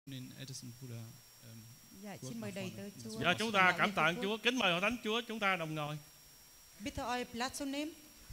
den ältesten Bruder. Dạ, xin mời đầy tớ Chúa. Giờ chúng ta cảm tạ Chúa, kính mời hội thánh Chúa, chúng ta đồng ngồi. Bitte euer Platz zu nehmen.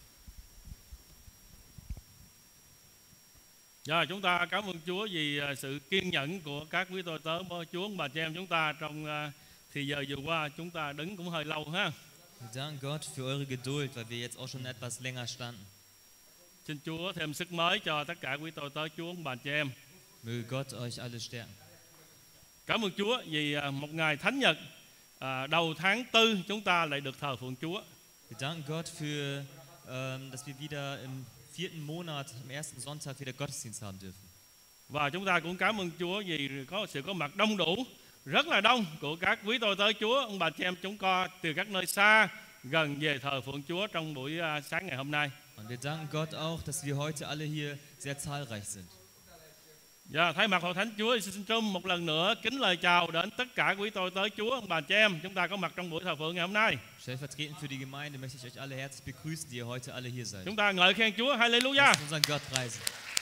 Giờ chúng ta cảm ơn Chúa vì sự kiên nhẫn của các quý tôi tớ Chúa bà chị em chúng ta trong thì giờ vừa qua chúng ta đứng cũng hơi lâu ha. Wir danken Gott für eure Geduld, weil wir jetzt auch schon etwas länger standen. Xin Chúa thêm sức mới cho tất cả quý tôi tớ Chúa bà chị em. Möge Gott euch alle stärken. Cảm ơn Chúa vì một ngày Thánh Nhật đầu tháng 4 chúng ta lại được thờ phượng Chúa. Wir danken Gott für, dass wir wieder im 4. Monat, am ersten Sonntag wieder Gottesdienst haben dürfen. Và chúng ta cũng cảm ơn Chúa vì có sự có mặt đông đủ, rất là đông của các quý tôi tớ Chúa, ông bà chị em chúng con từ các nơi xa gần về thờ phượng Chúa trong buổi sáng ngày hôm nay. Und wir danken Gott auch, dass wir heute alle hier sehr zahlreich sind. Dạ, thay mặt hội thánh Chúa xin trung một lần nữa kính lời chào đến tất cả quý tôi tớ Chúa, ông bà chị em chúng ta có mặt trong buổi thờ phượng ngày hôm nay. Stellvertretend für die Gemeinde möchte ich euch alle herzlich begrüßen, die ihr heute alle hier seid. Chúng ta ngợi khen Chúa, Hallelujah. Lasst unseren Gott preisen.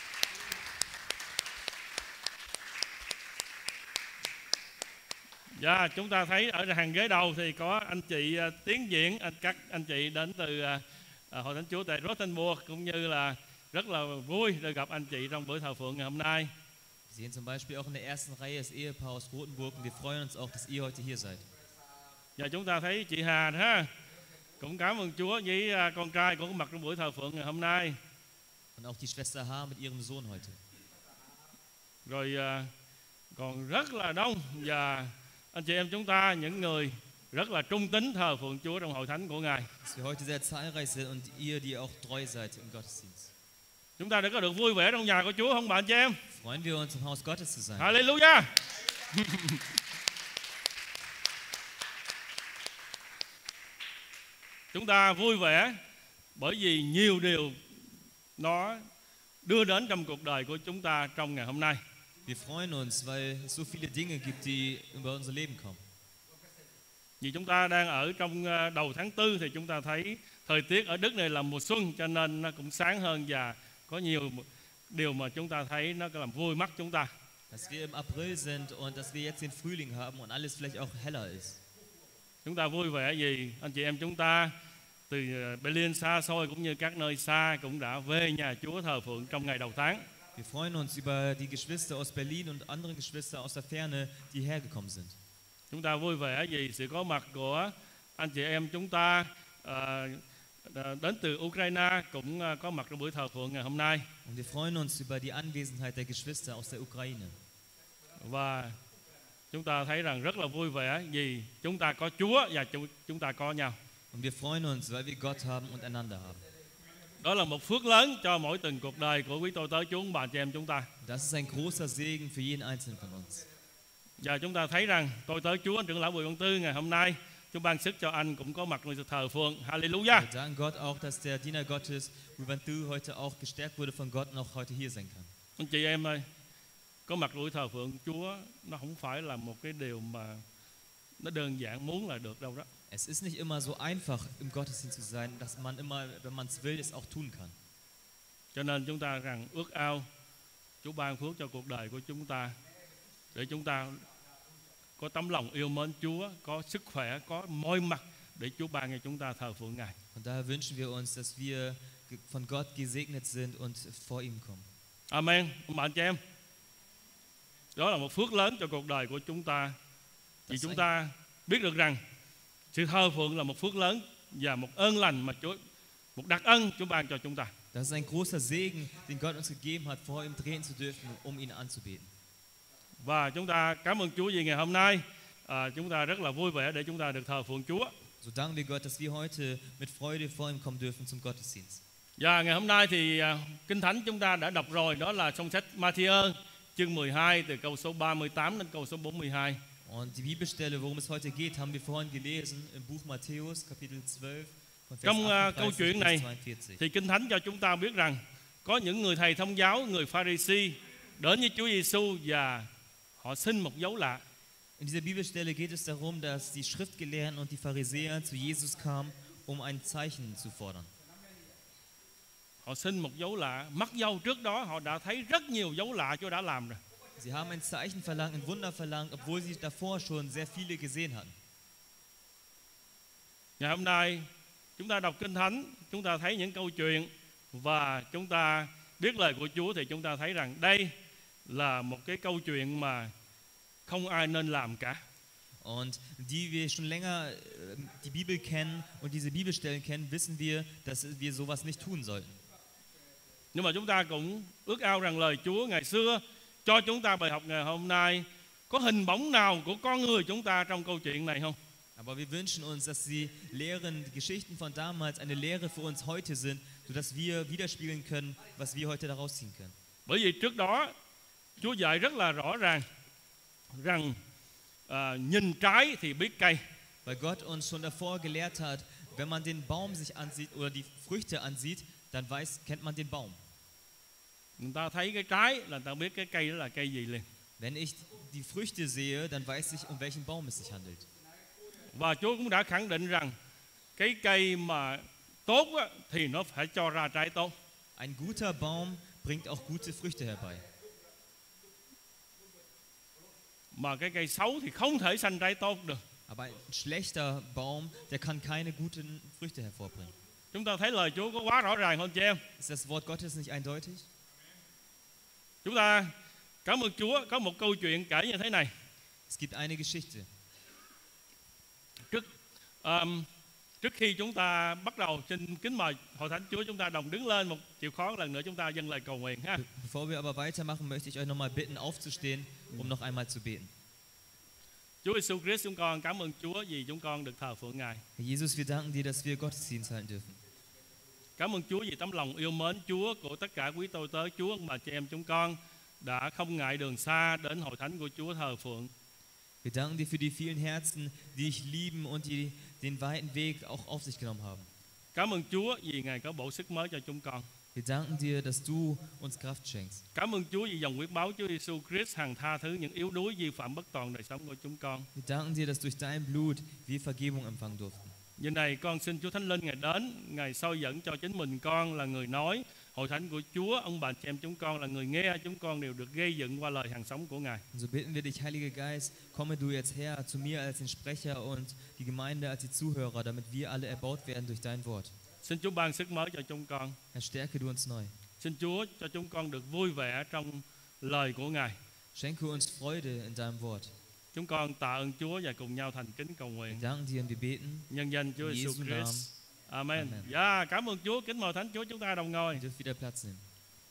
Dạ, chúng ta thấy ở hàng ghế đầu thì có anh chị tiến diễn, các anh chị đến từ hội thánh Chúa tại Rothenburg, cũng như là rất là vui được gặp anh chị trong buổi thờ phượng ngày hôm nay. Wir sehen zum Beispiel auch in der ersten Reihe das Ehepaar aus Rothenburg und wir freuen uns auch, dass ihr heute hier seid. Và chúng ta thấy chị Hà ha, cũng cảm ơn Chúa với con trai cũng có mặt trong buổi thờ phượng ngày hôm nay. Und auch die Schwester H mit ihrem Sohn heute. Rồi còn rất là đông và anh chị em chúng ta những người rất là trung tín thờ phượng Chúa trong hội thánh của Ngài. Dass wir heute sehr zahlreich sind und ihr, die auch treu seid im Gottesdienst. Chúng ta đã có được vui vẻ trong nhà của Chúa không bạn chị em? Freuen wir uns im Haus Gottes zu sein. Hallelujah. Chúng ta vui vẻ bởi vì nhiều điều nó đưa đến trong cuộc đời của chúng ta trong ngày hôm nay. Wir freuen uns, weil es so viele Dinge gibt, die über unser Leben kommen. Vì chúng ta đang ở trong đầu tháng 4 thì chúng ta thấy thời tiết ở Đức này là mùa xuân, cho nên nó cũng sáng hơn và có nhiều điều mà chúng ta thấy nó làm vui mắt chúng ta. Dass wir im April sind und dass wir jetzt den Frühling haben und alles vielleicht auch heller ist. Chúng ta vui vẻ vì anh chị em chúng ta từ Berlin xa xôi cũng như các nơi xa cũng đã về nhà Chúa thờ phượng trong ngày đầu tháng. Wir freuen uns über die Geschwister aus Berlin und andere Geschwister aus der Ferne, die hergekommen sind. Chúng ta vui vẻ vì sự có mặt của anh chị em chúng ta đến từ Ukraine cũng có mặt trong buổi thờ phượng ngày hôm nay. Und wir freuen uns über die Anwesenheit der Geschwister aus der Ukraine. Và chúng ta thấy rằng rất là vui vẻ vì chúng ta có Chúa và chúng ta có nhau. Und wir freuen uns, weil wir Gott haben und einander haben. Đó là một phước lớn cho mỗi từng cuộc đời của quý tôi tớ Chúa bà chị em chúng ta. Das ist ein großer Segen für jeden einzelnen von uns. Và chúng ta thấy rằng tôi tớ Chúa anh trưởng lão Bùi Văn Tư ngày hôm nay Chúa ban sức cho anh cũng có mặt trong thờ phượng. Hallelujah. Wir danken Gott auch, dass der Diener Gottes, Ruben Du, heute auch gestärkt wurde von Gott und auch heute hier sein kann. Anh chị em ơi, có mặt buổi thờ phượng Chúa nó không phải là một cái điều mà nó đơn giản muốn là được đâu đó. Es ist nicht immer so einfach, im Gottesdienst zu sein, dass man immer, wenn man es will, es auch tun kann. Cho nên chúng ta rằng ước ao Chúa ban phước cho cuộc đời của chúng ta để chúng ta có tấm lòng yêu mến Chúa, có sức khỏe, có môi mặt để Chúa ban cho chúng ta thờ phượng Ngài. Und daher wünschen wir uns, dass wir von Gott gesegnet sind und vor ihm kommen. Amen. Ông bạn chị em, đó là một phước lớn cho cuộc đời của chúng ta. Vì chúng ta biết được rằng sự thờ phượng là một phước lớn và một ơn lành mà Chúa, một đặc ân Chúa ban cho chúng ta. Das ist ein großer Segen, den Gott uns gegeben hat, vor ihm drehen zu dürfen, ihn anzubeten. Và chúng ta cảm ơn Chúa vì ngày hôm nay chúng ta rất là vui vẻ để chúng ta được thờ phượng Chúa. So danken wir Gott, dass wir heute mit Freude vor ihm kommen dürfen zum Gottesdienst. Và ngày hôm nay thì Kinh Thánh chúng ta đã đọc rồi, đó là trong sách Ma-thi-ơ chương 12 từ câu số 38 đến câu số 42. Und die Bibelstelle, worum es heute geht, haben wir vorhin gelesen im Buch Matthäus, Kapitel 12, von Vers Trong 38 câu chuyện bis này 42. thì Kinh Thánh cho chúng ta biết rằng có những người thầy thông giáo, người Pha-ri-si đến với Chúa Giêsu và họ xin một dấu lạ. In dieser Bibelstelle geht es darum, dass die Schriftgelehrten und die Pharisäer zu Jesus kamen, ein Zeichen zu fordern. Họ xin một dấu lạ, mặc dầu trước đó họ đã thấy rất nhiều dấu lạ Chúa đã làm rồi. Sie haben ein Zeichen verlangt, ein Wunder verlangt, obwohl sie davor schon sehr viele gesehen hatten. Ngày hôm nay chúng ta đọc Kinh Thánh, chúng ta thấy những câu chuyện và chúng ta biết lời của Chúa thì chúng ta thấy rằng đây là một cái câu chuyện mà không ai nên làm cả. Und die wir schon länger die Bibel kennen und diese Bibelstellen kennen, wissen wir, dass wir sowas nicht tun sollten. Nhưng mà chúng ta cũng ước ao rằng lời Chúa ngày xưa cho chúng ta bài học ngày hôm nay có hình bóng nào của con người chúng ta trong câu chuyện này không? Aber wir wünschen uns, dass die Lehren, die Geschichten von damals eine Lehre für uns heute sind, sodass wir widerspiegeln können, was wir heute daraus ziehen können. Bởi vì trước đó Chúa dạy rất là rõ ràng rằng nhìn trái thì biết cây. Weil Gott uns schon davor gelehrt hat, wenn man den Baum sich ansieht oder die Früchte ansieht, dann kennt man den Baum. Người ta thấy cái trái là người ta biết cái cây đó là cây gì liền. Wenn ich die Früchte sehe, dann weiß ich, um welchen Baum es sich handelt. Và Chúa cũng đã khẳng định rằng cái cây mà tốt á, thì nó phải cho ra trái tốt. Ein guter Baum bringt auch gute Früchte herbei. Mà cái cây xấu thì không thể sanh trái tốt được. Aber ein schlechter Baum, der kann keine guten Früchte hervorbringen. Chúng ta thấy lời Chúa có quá rõ ràng không chị em? Ist das Wort Gottes nicht eindeutig? Chúng ta cảm ơn Chúa có một câu chuyện kể như thế này. Es gibt eine Geschichte. Trước khi chúng ta bắt đầu, xin kính mời Hội Thánh Chúa chúng ta đồng đứng lên một chịu khó lần nữa chúng ta dâng lời cầu nguyện ha. Bevor wir aber weitermachen, möchte ich euch nochmal bitten, aufzustehen, um noch einmal zu beten. Chúa Giêsu Christ, chúng con cảm ơn Chúa vì chúng con được thờ phượng Ngài. Herr Jesus, wir danken dir, dass wir Gottesdienst halten dürfen. Cảm ơn Chúa vì tấm lòng yêu mến Chúa của tất cả quý tôi tớ Chúa mà chị em chúng con đã không ngại đường xa đến Hội Thánh của Chúa thờ phượng. Wir danken dir für die vielen Herzen, die dich lieben und die den weiten Weg auch auf sich genommen haben. Cảm ơn Chúa vì Ngài có bổ sức mới cho chúng con. Wir danken dir, dass du uns Kraft schenkst. Cảm ơn Chúa vì dòng huyết máu Chúa Giêsu Christ hằng tha thứ những yếu đuối vi phạm bất toàn đời sống của chúng con. Wir danken dir, dass durch dein Blut wir Vergebung empfangen durften. Giờ này con xin Chúa Thánh Linh Ngài đến, Ngài soi dẫn cho chính mình con là người nói, Hội Thánh của Chúa, ông bà chị em chúng con là người nghe, chúng con đều được gây dựng qua lời hàng sống của Ngài. So bitten wir dich, Heiliger Geist, komme du jetzt her zu mir als den Sprecher und die Gemeinde als die Zuhörer, damit wir alle erbaut werden durch dein Wort. Xin Chúa ban sức mới cho chúng con. Herr, stärke du uns neu. Xin Chúa cho chúng con được vui vẻ trong lời của Ngài. Schenke uns Freude in deinem Wort. Chúng con tạ ơn Chúa và cùng nhau thành kính cầu nguyện. Wir danken dir und wir beten. Nhân danh Chúa In Giêsu Jesu Namen. Christ. Amen. Amen. Dạ, cảm ơn Chúa, kính mời Thánh Chúa chúng ta đồng ngồi. Ihr dürft wieder Platz nehmen.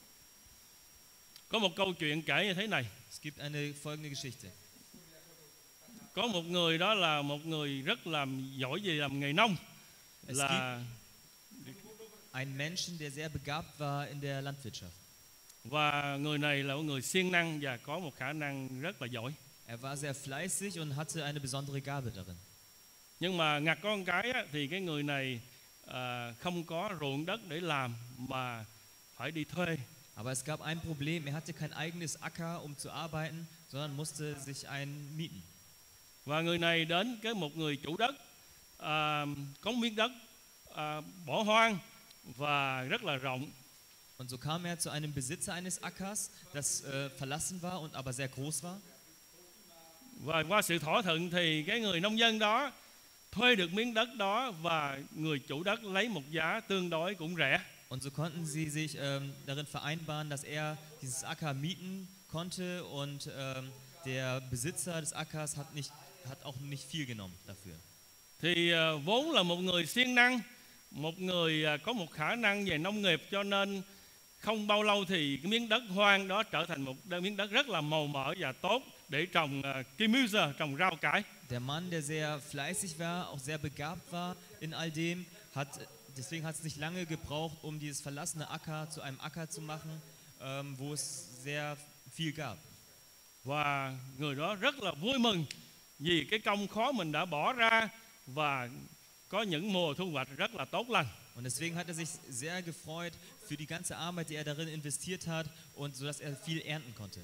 Có một câu chuyện kể như thế này. Es gibt eine folgende Geschichte. Có một người đó là một người rất làm giỏi về làm nghề nông. Es Là Ein Menschen, der sehr begabt war in der Landwirtschaft. và người này là một người siêng năng và có một khả năng rất là giỏi. Er war sehr fleißig und hatte eine besondere Gabe darin. Nhưng mà ngặt có một cái á, thì cái người này không có ruộng đất để làm mà phải đi thuê. Aber es gab ein Problem, er hatte kein eigenes Acker, um zu arbeiten, sondern musste sich einen mieten. Và người này đến cái một người chủ đất, có miếng đất bỏ hoang và rất là rộng. Und so kam er zu einem Besitzer eines Ackers, das verlassen war und aber sehr groß war. Và qua sự thỏa thuận thì cái người nông dân đó thuê được miếng đất đó và người chủ đất lấy một giá tương đối cũng rẻ. Und so konnten sie sich darin vereinbaren, dass er dieses Acker mieten konnte und der Besitzer des Ackers hat auch nicht viel genommen dafür. Thì vốn là một người siêng năng, một người có một khả năng về nông nghiệp, cho nên không bao lâu thì cái miếng đất hoang đó trở thành một miếng đất rất là màu mỡ và tốt để trồng Gemüse, trồng rau cải. Der Mann, der sehr fleißig war, auch sehr begabt war in all dem, deswegen hat es nicht lange gebraucht, um dieses verlassene Acker zu einem Acker zu machen, wo es sehr viel gab. Và người đó rất là vui mừng vì cái công khó mình đã bỏ ra và có những mùa thu hoạch rất là tốt lành. Und deswegen hat er sich sehr gefreut für die ganze Arbeit, die er darin investiert hat, und so dass er viel ernten konnte.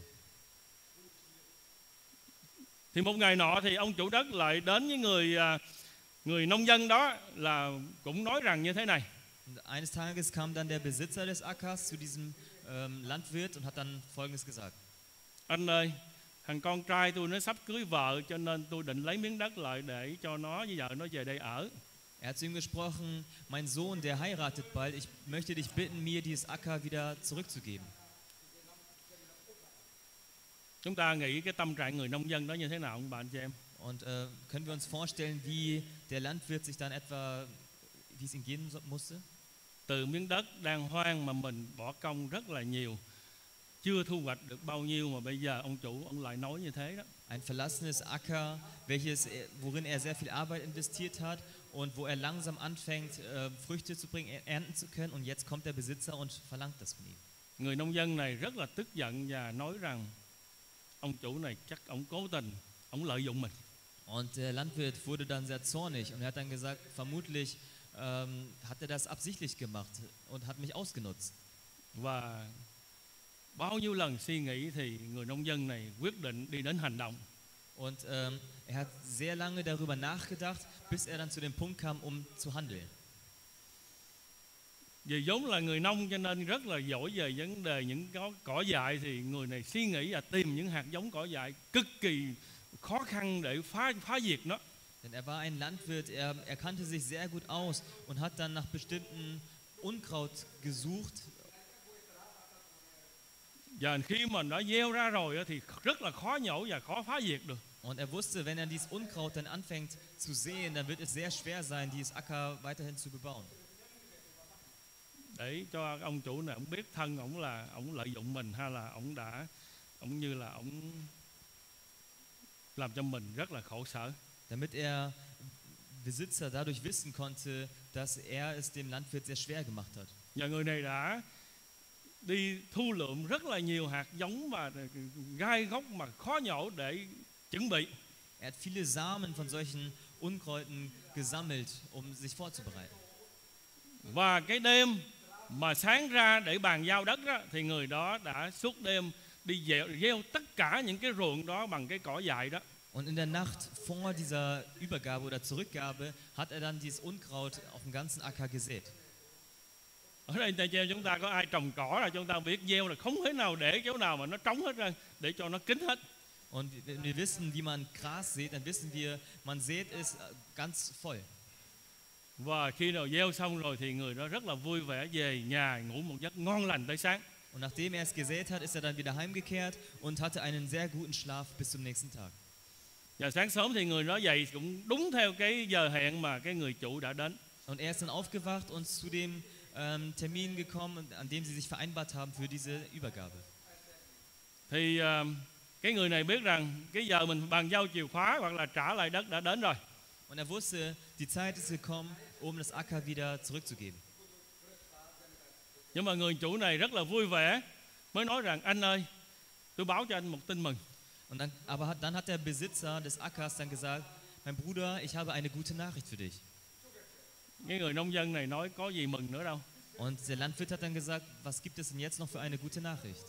Thì một ngày nọ thì ông chủ đất lại đến với người nông dân đó là cũng nói rằng như thế này. Und eines Tages kam dann der Besitzer des Ackers zu diesem Landwirt und hat dann Folgendes gesagt. Anh ơi, thằng con trai tôi nó sắp cưới vợ, cho nên tôi định lấy miếng đất lại để cho nó với vợ nó về đây ở. Er hat zu ihm gesprochen, mein Sohn, der heiratet bald, ich möchte dich bitten, mir dieses Acker wieder zurückzugeben. Chúng ta nghĩ cái tâm trạng người nông dân đó như thế nào ông bà anh chị em? Und können wir uns vorstellen, wie der Landwirt sich dann etwa, wie es ihm gehen musste? Từ miếng đất đang hoang mà mình bỏ công rất là nhiều, chưa thu hoạch được bao nhiêu mà bây giờ ông chủ ông lại nói như thế đó. Ein verlassenes Acker, worin er sehr viel Arbeit investiert hat und wo er langsam anfängt, Früchte zu bringen, ernten zu können. Und jetzt kommt der Besitzer und verlangt das von ihm. Người nông dân này rất là tức giận và nói rằng ông chủ này chắc ông cố tình, ông lợi dụng mình. Und der Landwirt wurde dann sehr zornig und er hat dann gesagt, vermutlich hat er das absichtlich gemacht und hat mich ausgenutzt. Và bao nhiêu lần suy nghĩ thì người nông dân này quyết định đi đến hành động. Und er hat sehr lange darüber nachgedacht, bis er dann zu dem Punkt kam, zu handeln. Vì vốn là người nông cho nên rất là giỏi về vấn đề những cỏ dại, thì người này suy nghĩ và tìm những hạt giống cỏ dại cực kỳ khó khăn để phá diệt nó. Denn er war ein Landwirt, er kannte sich sehr gut aus und hat dann nach bestimmten Unkraut gesucht. Và khi mà nó gieo ra rồi thì rất là khó nhổ và khó phá diệt được. Und er wusste, wenn er dieses Unkraut dann anfängt zu sehen, dann wird es sehr schwer sein, dieses Acker weiterhin zu bebauen. Để cho ông chủ này ông biết thân ông là ông lợi dụng mình, hay là ông như là ông làm cho mình rất là khổ sở. Damit er Besitzer dadurch wissen konnte, dass er es dem Landwirt sehr schwer gemacht hat. Và người này đã đi thu lượm rất là nhiều hạt giống và gai gốc mà khó nhổ để chuẩn bị. Er hat viele Samen von solchen Unkräuten gesammelt, sich vorzubereiten. Và cái đêm mà sáng ra để bàn giao đất đó, thì người đó đã suốt đêm đi gieo tất cả những cái ruộng đó bằng cái cỏ dại đó. Und in der Nacht vor dieser Übergabe oder Zurückgabe hat er dann dieses Unkraut auf dem ganzen Acker gesät. Ở đây tại cho chúng ta có ai trồng cỏ là chúng ta biết gieo là không thể nào để chỗ nào mà nó trống hết ra, để cho nó kín hết. Und wenn wir wissen, wie man Gras sät, dann wissen wir, man sät es ganz voll. Và khi nào gieo xong rồi thì người đó rất là vui vẻ về nhà ngủ một giấc ngon lành tới sáng. Und nachdem er es gesät hat, ist er dann wieder heimgekehrt und hatte einen sehr guten Schlaf bis zum nächsten Tag. Và sáng sớm thì người đó dậy cũng đúng theo cái giờ hẹn mà cái người chủ đã đến. Und er ist dann aufgewacht und zu dem Termin gekommen, an dem sie sich vereinbart haben für diese Übergabe. Thì cái người này biết rằng cái giờ mình bàn giao chìa khóa hoặc là trả lại đất đã đến rồi. Und er wusste, die Zeit ist gekommen, das Acker wieder zurückzugeben. Nhưng mà người chủ này rất là vui vẻ, mới nói rằng anh ơi, tôi báo cho anh một tin mừng. Und dann hat der Besitzer des Ackers dann gesagt, mein Bruder, ich habe eine gute Nachricht für dich. Cái người nông dân này nói có gì mừng nữa đâu. Und der Landwirt hat dann gesagt, was gibt es denn jetzt noch für eine gute Nachricht?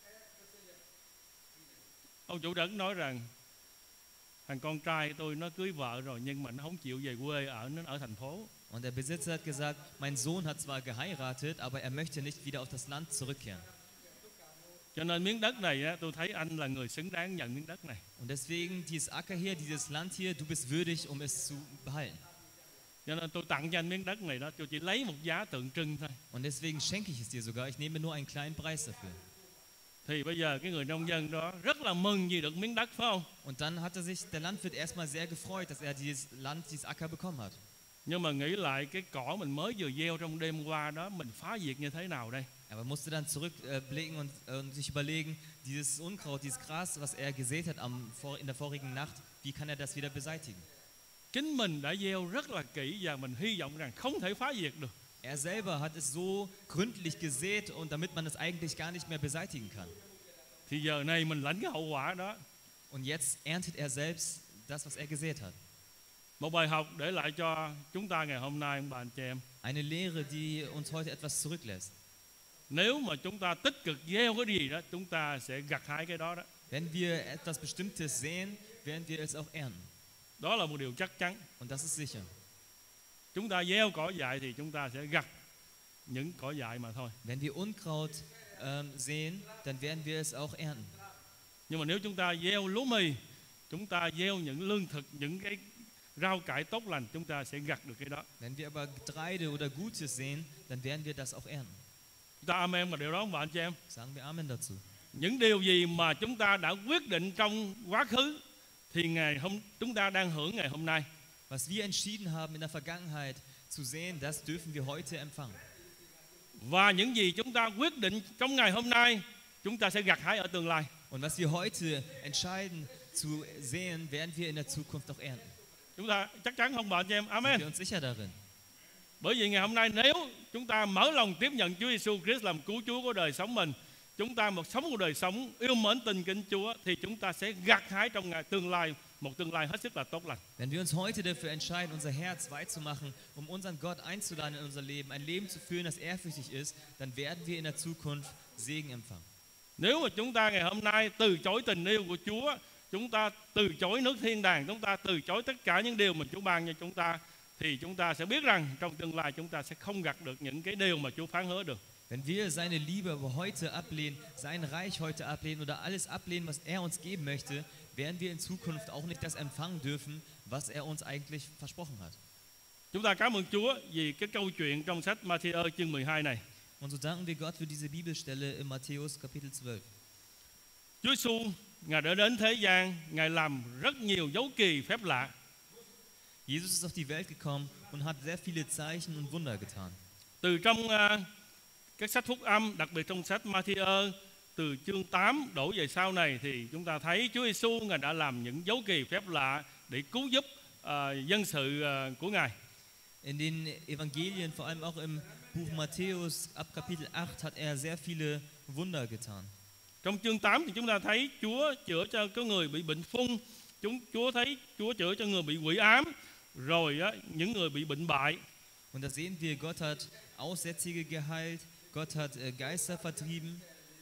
Ông chủ đất nói rằng thằng con trai tôi nó cưới vợ rồi nhưng mà nó không chịu về quê nó ở thành phố. Und der Besitzer hat gesagt, mein Sohn hat zwar geheiratet, aber er möchte nicht wieder auf das Land zurückkehren. Cho nên miếng đất này tôi thấy anh là người xứng đáng nhận miếng đất này. Und deswegen dieses Acker hier, dieses Land hier, du bist würdig, es zu behalten. Cho nên tôi tặng cho anh miếng đất này đó, tôi chỉ lấy một giá tượng trưng thôi. Und deswegen schenke ich es dir sogar. Ich nehme nur einen kleinen Preis dafür. Thì bây giờ cái người nông dân đó rất là mừng vì được miếng đất, phải không? Und dann hatte sich der Landwirt erstmal sehr gefreut, dass er dieses Land, dieses Acker bekommen hat. Nhưng mà nghĩ lại cái cỏ mình mới vừa gieo trong đêm qua đó, mình phá diệt như thế nào đây? Aber musste dann zurückblicken und sich überlegen, dieses Unkraut, dieses Gras, was er gesät hat in der vorigen Nacht, wie kann er das wieder beseitigen? Chính mình đã gieo rất là kỹ và mình hy vọng rằng không thể phá diệt được. Er selber hat es so gründlich gesät und damit man es eigentlich gar nicht mehr beseitigen kann. Thì giờ này mình lãnh cái hậu quả đó. Und jetzt erntet er selbst das, was er gesät hat. Một bài học để lại cho chúng ta ngày hôm nay, ông bà anh chị em. Eine Lehre, die uns heute etwas zurücklässt. Nếu mà chúng ta tích cực gieo cái gì đó, chúng ta sẽ gặt hái cái đó đó. Wenn wir etwas Bestimmtes sehen, werden wir es auch ernten. Đó là một điều chắc chắn. Und das ist sicher. Chúng ta gieo cỏ dại thì chúng ta sẽ gặt những cỏ dại mà thôi. Wenn wir Unkraut sehen, dann werden wir es auch ernten. Nhưng mà nếu chúng ta gieo lúa mì, chúng ta gieo những lương thực, những cái rau cải tốt lành, chúng ta sẽ gặt được cái đó. Wenn wir aber Getreide oder Gutes sehen, dann werden wir das auch ernten. Chúng ta amen vào điều đó không, anh chị em? Sagen wir Amen dazu. Những điều gì mà chúng ta đã quyết định trong quá khứ thì chúng ta đang hưởng ngày hôm nay. Was wir entschieden haben in der Vergangenheit zu sehen, das dürfen wir heute empfangen. Và những gì chúng ta quyết định trong ngày hôm nay, chúng ta sẽ gặt hái ở tương lai. Und was wir heute entscheiden zu sehen, werden wir in der Zukunft auch ernten. Chúng ta chắc chắn không bạn chị em? Amen. Sind wir uns sicher darin? Bởi vì ngày hôm nay nếu chúng ta mở lòng tiếp nhận Chúa Giêsu Christ làm cứu Chúa của đời sống mình, chúng ta sống một đời sống yêu mến tin kính Chúa, thì chúng ta sẽ gặt hái trong ngày tương lai một tương lai hết sức là tốt lành. Wenn wir uns heute dafür entscheiden, unser Herz weit zu machen, unseren Gott einzuladen in unser Leben, ein Leben zu führen, das ehrfürchtig ist, dann werden wir in der Zukunft Segen empfangen. Nếu mà chúng ta ngày hôm nay từ chối tình yêu của Chúa, chúng ta từ chối nước thiên đàng, chúng ta từ chối tất cả những điều mà Chúa ban cho chúng ta, thì chúng ta sẽ biết rằng trong tương lai chúng ta sẽ không gặt được những cái điều mà Chúa phán hứa được. Wenn wir seine Liebe aber heute ablehnen, sein Reich heute ablehnen oder alles ablehnen, was er uns geben möchte, werden wir in Zukunft auch nicht das empfangen dürfen, was er uns eigentlich versprochen hat. Chúng ta cảm ơn Chúa vì cái câu chuyện trong sách Ma-thi-ơ chương 12 này. Und so danken wir Gott für diese Bibelstelle in Matthäus Kapitel 12. Chúa Giêsu Ngài đã đến thế gian, Ngài làm rất nhiều dấu kỳ phép lạ. Jesus ist auf die Welt gekommen und hat sehr viele Zeichen und Wunder getan. Từ trong các sách phúc âm, đặc biệt trong sách Ma-thi-ơ từ chương 8 đổ về sau này, thì chúng ta thấy Chúa Giêsu Ngài đã làm những dấu kỳ phép lạ để cứu giúp dân sự của Ngài. In den Evangelien, vor allem auch im Buch Matthäus, ab Kapitel 8 hat er sehr viele Wunder getan. Trong chương 8 thì chúng ta thấy Chúa chữa cho cái người bị bệnh phung, Chúa chữa cho người bị quỷ ám, rồi những người bị bệnh bại. Und da sehen wir, Gott hat Aussätzige geheilt, Gott hat Geister vertrieben.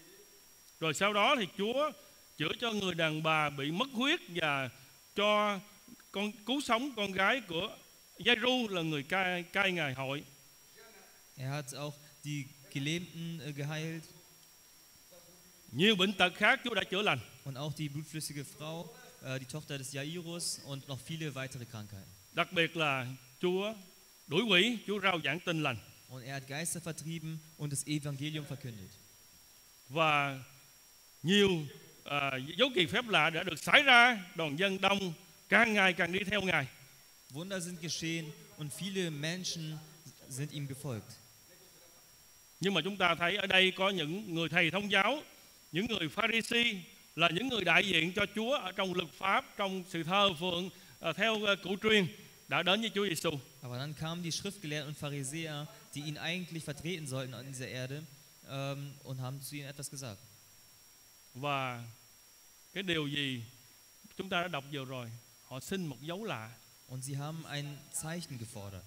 Rồi sau đó thì Chúa chữa cho người đàn bà bị mất huyết và cho cứu sống con gái của Giai-ru là người cai ngài hội. Er hat auch die Gelähmten geheilt. Nhiều bệnh tật khác Chúa đã chữa lành. Und auch die blutflüssige Frau, die Tochter des Jairus und noch viele weitere Krankheiten. Đặc biệt là Chúa đuổi quỷ, Chúa rao giảng tin lành. Und er hat Geister vertrieben und das Evangelium verkündet. Và nhiều dấu kỳ phép lạ đã được xảy ra, đoàn dân đông càng ngày càng đi theo Ngài. Wunder sind geschehen und viele Menschen sind ihm gefolgt. Nhưng mà chúng ta thấy ở đây có những người thầy thông giáo, những người Pha-ri-si là những người đại diện cho Chúa ở trong luật pháp, trong sự thờ phượng theo cụ truyền đã đến với Chúa Giêsu. Aber dann kamen die Schriftgelehrten und Pharisäer, die ihn eigentlich vertreten sollten an dieser Erde, und haben zu ihm etwas gesagt. Và cái điều gì chúng ta đã đọc vừa rồi, họ xin một dấu lạ. Und sie haben ein Zeichen gefordert.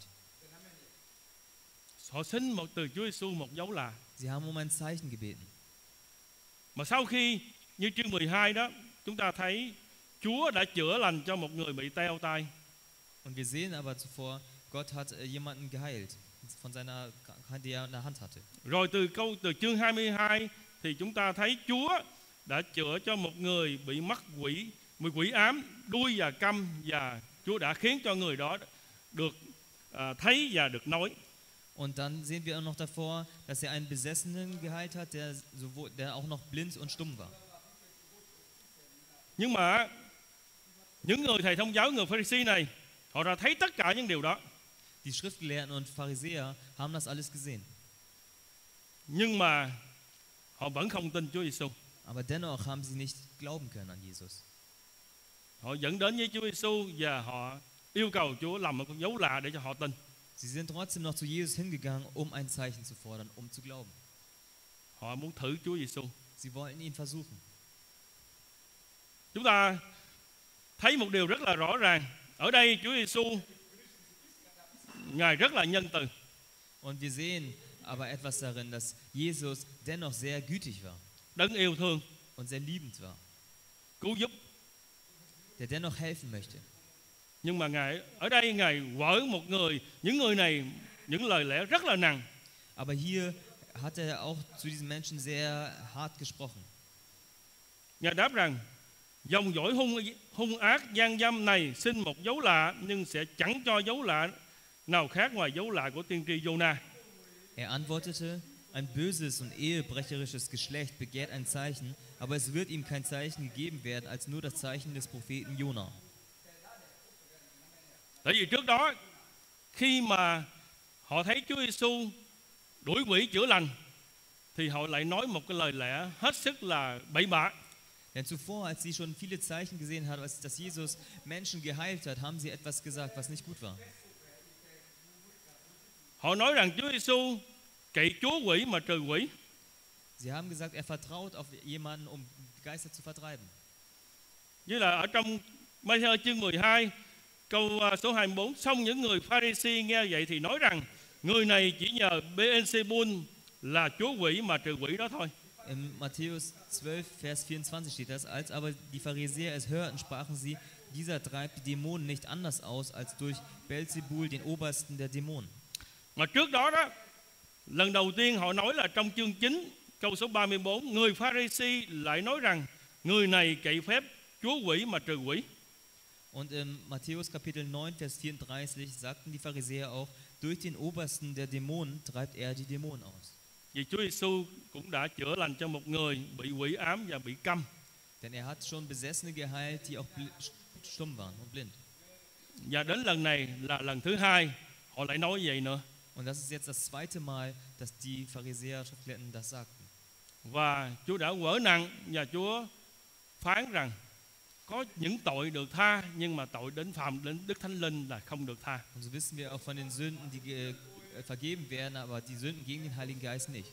Họ xin từ Chúa Giêsu một dấu lạ. Sie haben um ein Zeichen gebeten. Mà sau khi như chương 12 đó, chúng ta thấy Chúa đã chữa lành cho một người bị teo tay. Und wir sehen aber zuvor, Gott hat jemanden geheilt von seiner Krankheit, die er in der Hand hatte. Rồi từ chương 22 thì chúng ta thấy Chúa đã chữa cho một người bị mắc quỷ ám, đuôi và câm, và Chúa đã khiến cho người đó được thấy và được nói. Und dann sehen wir auch noch davor, dass er einen Besessenen geheilt hat, der auch noch blind und stumm war. Nhưng mà những người thầy thông giáo, người Pha-ri-si này, họ đã thấy tất cả những điều đó. Die Schriftgelehrten und Pharisäer haben das alles gesehen. Nhưng mà họ vẫn không tin Chúa Giêsu. Aber dennoch haben sie nicht glauben können an Jesus. Họ dẫn đến với Chúa Giêsu và họ yêu cầu Chúa làm một dấu lạ để cho họ tin. Sie sind trotzdem noch zu Jesus hingegangen, um ein Zeichen zu fordern, um zu glauben. Họ muốn thử Chúa Giêsu. Sie wollten ihn versuchen. Chúng ta thấy một điều rất là rõ ràng. Ở đây Chúa Giêsu Ngài rất là nhân từ. Und wir sehen aber etwas darin, dass Jesus dennoch sehr gütig war. Đấng yêu thương. Und sehr liebend war. Cứu giúp. Der dennoch helfen möchte. Nhưng mà Ngài ở đây Ngài vỡ những người này những lời lẽ rất là nặng. Aber hier hat er auch zu diesen Menschen sehr hart gesprochen. Ngài đáp rằng Dòng dõi hung ác gian dâm này xin một dấu lạ, nhưng sẽ chẳng cho dấu lạ nào khác ngoài dấu lạ của tiên tri Jonah. Er antwortete, ein böses und ehebrecherisches Geschlecht begehrt ein Zeichen, aber es wird ihm kein Zeichen gegeben werden, als nur das Zeichen des Propheten Jona. Tại vì trước đó, khi mà họ thấy Chúa Giêsu đuổi quỷ chữa lành, thì họ lại nói một cái lời lẽ hết sức là bậy bạ. Denn zuvor, als sie schon viele Zeichen gesehen haben, als dass Jesus Menschen geheilt hat, haben sie etwas gesagt, was nicht gut war. Họ nói rằng Chúa Giêsu cậy chúa quỷ mà trừ quỷ. Sie haben gesagt, er vertraut auf jemanden, um Geister zu vertreiben. Như là ở trong Matthew chương 12 câu số 24, xong những người Pha-ri-si nghe vậy thì nói rằng người này chỉ nhờ Beelzebul là chúa quỷ mà trừ quỷ đó thôi. In Matthäus 12, Vers 24 steht das, als aber die Pharisäer es hörten, sprachen sie, dieser treibt die Dämonen nicht anders aus, als durch Beelzebul, den Obersten der Dämonen. Mà trước đó đó, lần đầu tiên họ nói là trong chương 9 câu số 34, người Pha-ri-si lại nói rằng người này cậy phép chúa quỷ mà trừ quỷ. Und in Matthäus Kapitel 9, Vers 34 sagten die Pharisäer auch, durch den Obersten der Dämonen treibt er die Dämonen aus. Vì Chúa Giêsu cũng đã chữa lành cho một người bị quỷ ám và bị câm. Denn er hat schon Besessene geheilt, die auch stumm waren und blind. Và đến lần này là lần thứ hai họ lại nói vậy nữa. Und das ist jetzt das zweite Mal, dass die Pharisäer, Schriftgelehrten das sagten. Và Chúa đã quở nặng và Chúa phán rằng có những tội được tha, nhưng mà tội đến phạm đến Đức Thánh Linh là không được tha. Und so wissen wir auch von den Sünden, die vergeben werden, aber die Sünden gegen den Heiligen Geist nicht.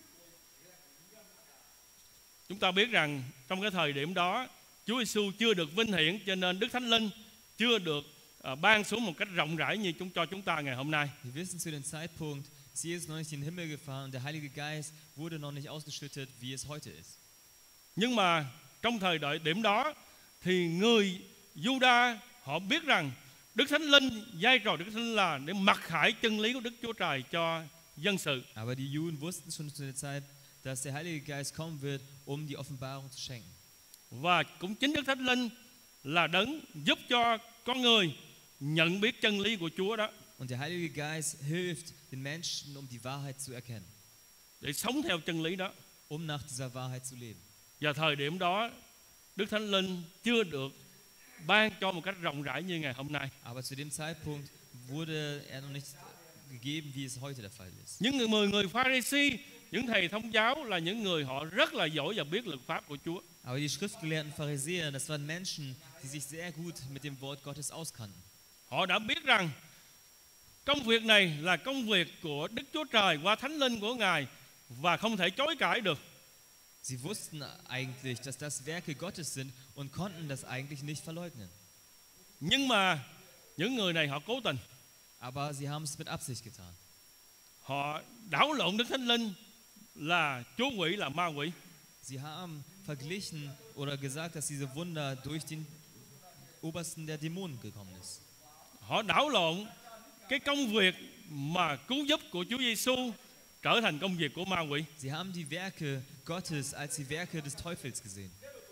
Chúng ta biết rằng trong cái thời điểm đó Chúa Giêsu chưa được vinh hiển, cho nên Đức Thánh Linh chưa được ban xuống một cách rộng rãi như cho chúng ta ngày hôm nay. Wir wissen zu dem Zeitpunkt, ist Jesus noch nicht in den Himmel gefahren und der Heilige Geist wurde noch nicht ausgeschüttet, wie es heute ist. Nhưng mà trong thời điểm đó thì người Juda họ biết rằng Đức Thánh Linh, vai trò Đức Thánh Linh là để mặc khải chân lý của Đức Chúa Trời cho dân sự. Aber die Juden wussten schon zu der Zeit, dass der Heilige Geist kommen wird, um die Offenbarung zu schenken. Và cũng chính Đức Thánh Linh là đấng giúp cho con người nhận biết chân lý của Chúa đó. Und der Heilige Geist hilft den Menschen, um die Wahrheit zu erkennen. Để sống theo chân lý đó. Um nach dieser Wahrheit zu leben. Và thời điểm đó Đức Thánh Linh chưa được ban cho một cách rộng rãi như ngày hôm nay. Aber zu dem Zeitpunkt wurde er noch nicht gegeben, wie es heute der Fall ist. Những người Pha-ri-si, những thầy thông giáo là những người họ rất là giỏi và biết luật pháp của Chúa. Aber die Schriftgelehrten Pharisäer, das waren Menschen, die sich sehr gut mit dem Wort Gottes auskannten. Họ đã biết rằng công việc này là công việc của Đức Chúa Trời qua Thánh Linh của Ngài và không thể chối cãi được. Sie wussten eigentlich, dass das Werke Gottes sind und konnten das eigentlich nicht verleugnen. Nhưng mà những người này họ cố tình. Aber sie haben es mit Absicht getan. Họ đảo lộn Đức Thánh Linh là chúa quỷ, là ma quỷ. Sie haben verglichen oder gesagt, dass diese Wunder durch den Obersten der Dämonen gekommen ist. Họ đảo lộn cái công việc mà cứu giúp của Chúa Giêsu trở thành công việc của ma quỷ. Sie haben die Werke Gottes als die Werke des Teufels gesehen.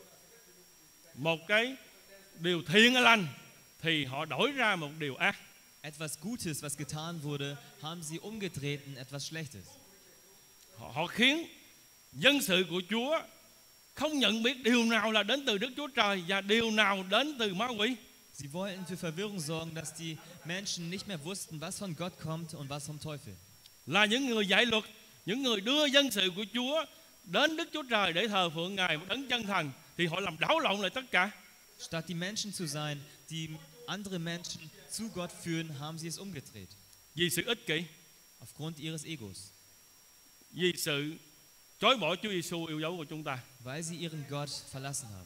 Một cái điều thiện lành thì họ đổi ra một điều ác. Etwas Gutes, was getan wurde, haben sie umgedreht in etwas Schlechtes. Họ khiến dân sự của Chúa không nhận biết điều nào là đến từ Đức Chúa Trời và điều nào đến từ ma quỷ. Sie wollten für Verwirrung sorgen, dass die Menschen nicht mehr wussten, was von Gott kommt und was vom Teufel. Là những người dạy luật, những người đưa dân sự của Chúa đến Đức Chúa Trời để thờ phượng Ngài một đấng chân thần, thì họ làm đảo lộn lại tất cả. Statt die Menschen zu sein, die andere Menschen zu Gott führen, haben sie es umgedreht. Vì sự ích kỷ, Aufgrund ihres Egos. vì sự chối bỏ Chúa Giêsu yêu dấu của chúng ta, Weil sie ihren Gott verlassen haben.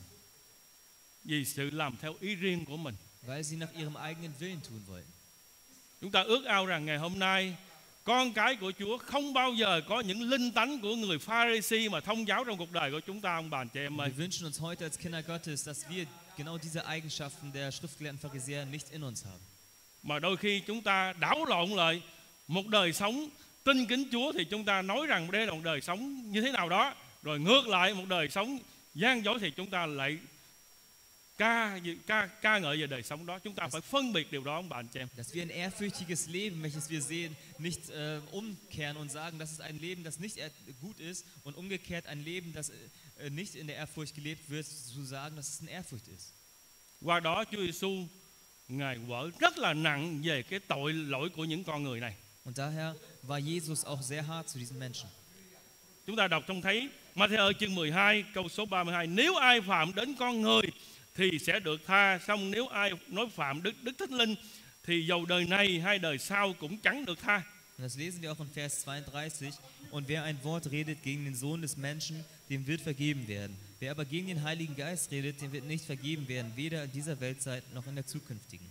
vì sự làm theo ý riêng của mình. Weil sie nach ihrem eigenen Willen tun wollten. Chúng ta ước ao rằng ngày hôm nay con cái của Chúa không bao giờ có những linh tánh của người Pha-ri-si mà thông giáo trong cuộc đời của chúng ta, ông bà anh chị em ơi. Wir wünschen uns heute als Kinder Gottes, dass wir genau diese Eigenschaften der Schriftgelehrten Pharisäer nicht in uns haben. Mà đôi khi chúng ta đảo lộn lại một đời sống tin kính Chúa thì chúng ta nói rằng đây là một đời sống như thế nào đó, rồi ngược lại một đời sống gian dối thì chúng ta lại ca ngợi về đời sống đó. Chúng ta phải phân biệt điều đó, ông bà anh chị em. Dass wir ein ehrfürchtiges Leben, welches wir sehen, nicht umkehren und sagen, das ist ein Leben, das nicht gut ist, und umgekehrt ein Leben, das nicht in der Ehrfurcht gelebt wird, zu sagen, dass es in Ehrfurcht ist. Qua đó Chúa Giêsu Ngài quở rất là nặng về cái tội lỗi của những con người này. Und daher war Jesus auch sehr hart zu diesen Menschen. Chúng ta đọc trong thấy Ma-thi-ơ chương 12 câu số 32: nếu ai phạm đến con người thì sẽ được tha, xong nếu ai nói phạm Đức Thánh Linh thì dầu đời này hay đời sau cũng chẳng được tha. Und das lesen wir auch in Vers 32. Und wer ein Wort redet gegen den Sohn des Menschen, dem wird vergeben werden. Wer aber gegen den Heiligen Geist redet, dem wird nicht vergeben werden, weder in dieser Weltzeit noch in der zukünftigen.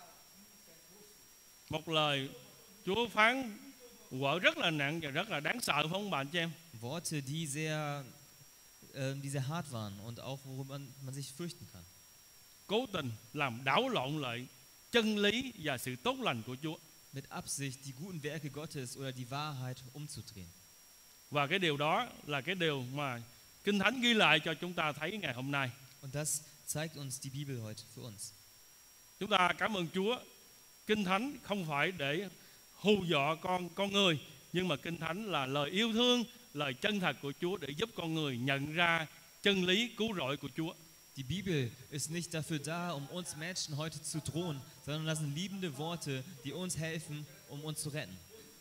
Một lời Chúa phán quở rất là nặng và rất là đáng sợ, phải không bạn chị em? Worte, die sehr hart waren und auch worüber man sich fürchten kann. Cố tình làm đảo lộn lại chân lý và sự tốt lành của Chúa. Mit Absicht die guten Werke Gottes oder die Wahrheit umzudrehen. Và cái điều đó là cái điều mà Kinh Thánh ghi lại cho chúng ta thấy ngày hôm nay. Und das zeigt uns die Bibel heute für uns. Chúng ta cảm ơn Chúa. Kinh Thánh không phải để hù dọa con người, nhưng mà Kinh Thánh là lời yêu thương, lời chân thật của Chúa để giúp con người nhận ra chân lý cứu rỗi của Chúa. Die Bibel ist nicht dafür da, uns Menschen heute zu drohen, sondern das sind liebende Worte, die uns helfen, uns zu retten.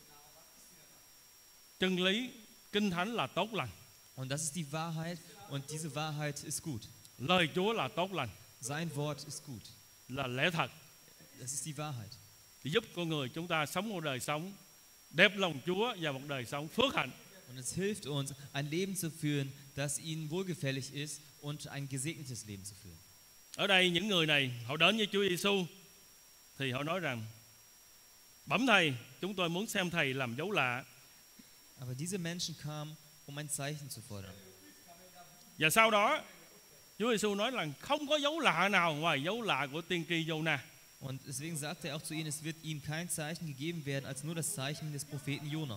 Chân lý Kinh Thánh là tốt lành. Und das ist die Wahrheit, und diese Wahrheit ist gut. Lời Chúa là tốt lành. Sein Wort ist gut. Là lẽ thật. Das ist die Wahrheit. Để giúp con người chúng ta sống một đời sống đẹp lòng Chúa và một đời sống phước hạnh. Und es hilft uns, ein Leben zu führen, das ihnen wohlgefällig ist, und ein gesegnetes Leben zu führen. Ở đây những người này họ đến với Chúa Giêsu thì họ nói rằng: bẩm thầy, chúng tôi muốn xem thầy làm dấu lạ. Aber diese Menschen kamen, ein Zeichen zu fordern. Và sau đó Chúa Giêsu nói là không có dấu lạ nào ngoài dấu lạ của tiên tri Giô-na. Und deswegen sagt er auch zu ihnen, es wird ihm kein Zeichen gegeben werden als nur das Zeichen des Propheten Jona.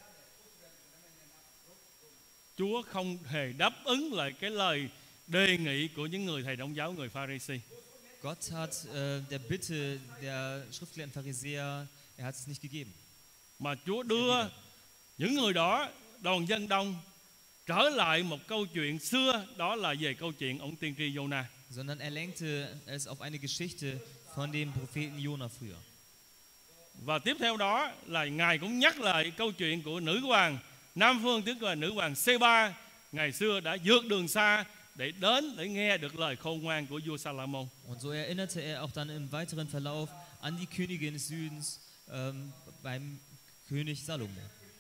Chúa không hề đáp ứng lại cái lời đề nghị của những người thầy Đông giáo, người Pha-ri-si. Gott hat der Bitte der Schriftgelehrten Pharisäer, er hat es nicht gegeben. Mà Chúa đưa những người đó, đoàn dân đông, trở lại một câu chuyện xưa, đó là về câu chuyện ông tiên tri Giô-na. Sondern er lenkte es auf eine Geschichte von dem Propheten Jona früher. Và tiếp theo đó là Ngài cũng nhắc lại câu chuyện của nữ hoàng Nam Phương, tức là nữ hoàng Sê-ba, ngày xưa đã vượt đường xa để đến để nghe được lời khôn ngoan của vua Sa-la-môn. Und so erinnerte er auch dann im weiteren Verlauf an die Königin des Südens beim König Salomo.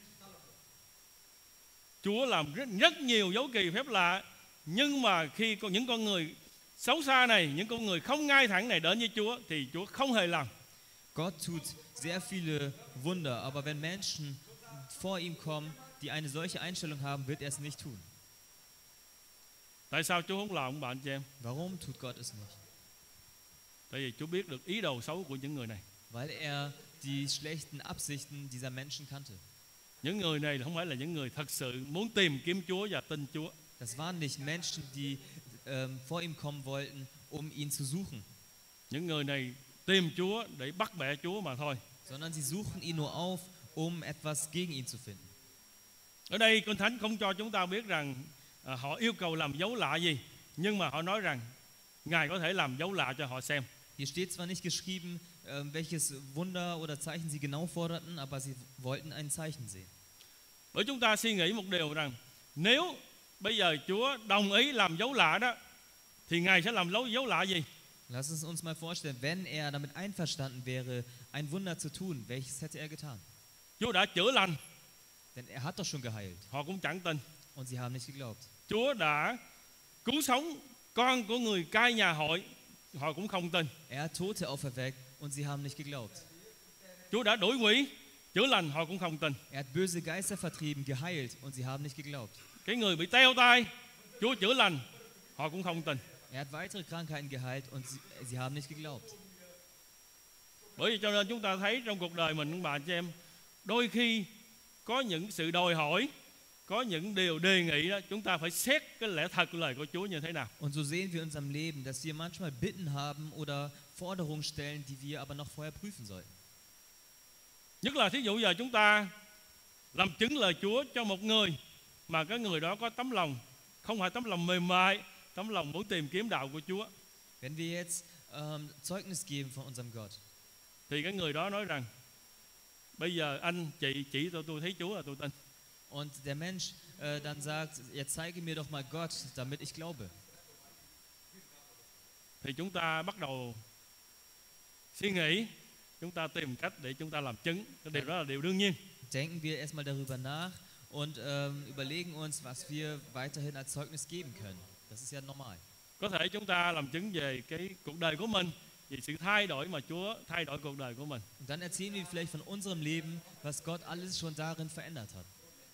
Chúa làm rất nhiều dấu kỳ phép lạ, nhưng mà khi những con người xấu xa này, những con người không ngay thẳng này đến với Chúa thì Chúa không hề làm. Gott tut sehr viele Wunder, aber wenn Menschen vor ihm kommen, die eine solche Einstellung haben, wird er es nicht tun. Tại sao Chúa không làm, bạn chị em? Warum tut Gott es nicht? Tại vì Chúa biết được ý đồ xấu của những người này. Weil er die schlechten Absichten dieser Menschen kannte. Những người này không phải là những người thật sự muốn tìm kiếm Chúa và tin Chúa. Das waren nicht Menschen, die vor ihm kommen wollten, ihn zu suchen. Những người này tìm Chúa để bắt bẻ Chúa mà thôi. Sondern sie suchen ihn nur auf, etwas gegen ihn zu finden. Ở đây Kinh Thánh không cho chúng ta biết rằng họ yêu cầu làm dấu lạ gì, nhưng mà họ nói rằng Ngài có thể làm dấu lạ cho họ xem. Hier steht zwar nicht geschrieben, welches Wunder oder Zeichen sie genau forderten, aber sie wollten ein Zeichen sehen. Bởi chúng ta suy nghĩ một điều rằng nếu bây giờ Chúa đồng ý làm dấu lạ đó, thì Ngài sẽ làm dấu lạ gì? Lass uns mal vorstellen, wenn er damit einverstanden wäre, ein Wunder zu tun, welches hätte er getan? Chúa đã chữa lành. Denn er hat doch schon geheilt. Họ cũng chẳng tin. Und sie haben nicht geglaubt. Chúa đã cứu sống con của người cai nhà hội, họ cũng không tin. Er hat Tote auferweckt und sie haben nicht geglaubt. Chúa đã đuổi quỷ, chữa lành, họ cũng không tin. Er hat böse Geister vertrieben, geheilt und sie haben nicht geglaubt. Cái người bị teo tay, Chúa chữa lành, họ cũng không tin. Er hat weitere Krankheiten geheilt und sie haben nicht geglaubt. Bởi vì cho nên chúng ta thấy trong cuộc đời mình, bà chị em, đôi khi có những sự đòi hỏi có những điều đề nghị đó, chúng ta phải xét cái lẽ thật của lời của Chúa như thế nào. Und so sehen wir in unserem Leben, dass wir manchmal Bitten haben oder Forderungen stellen, die wir aber noch vorher prüfen sollten. Nhất là thí dụ giờ chúng ta làm chứng lời Chúa cho một người mà cái người đó có tấm lòng, không phải tấm lòng mềm mại, tấm lòng muốn tìm kiếm đạo của Chúa. Wenn wir jetzt Zeugnis geben von unserem Gott, Thì cái người đó nói rằng bây giờ anh chị chỉ tôi thấy Chúa là tôi tin. und der Mensch dann sagt, jetzt zeige mir doch mal Gott, damit ich glaube. Thì chúng ta bắt đầu suy nghĩ, chúng ta tìm cách để chúng ta làm chứng. Cái điều đó là điều đương nhiên. Denken wir erstmal darüber nach und überlegen uns, was wir weiterhin als Zeugnis geben können. Das ist ja normal. Có thể chúng ta làm chứng về cái cuộc đời của mình, về sự thay đổi mà Chúa thay đổi cuộc đời của mình. Und dann erzählen wir vielleicht von unserem Leben, was Gott alles schon darin verändert hat.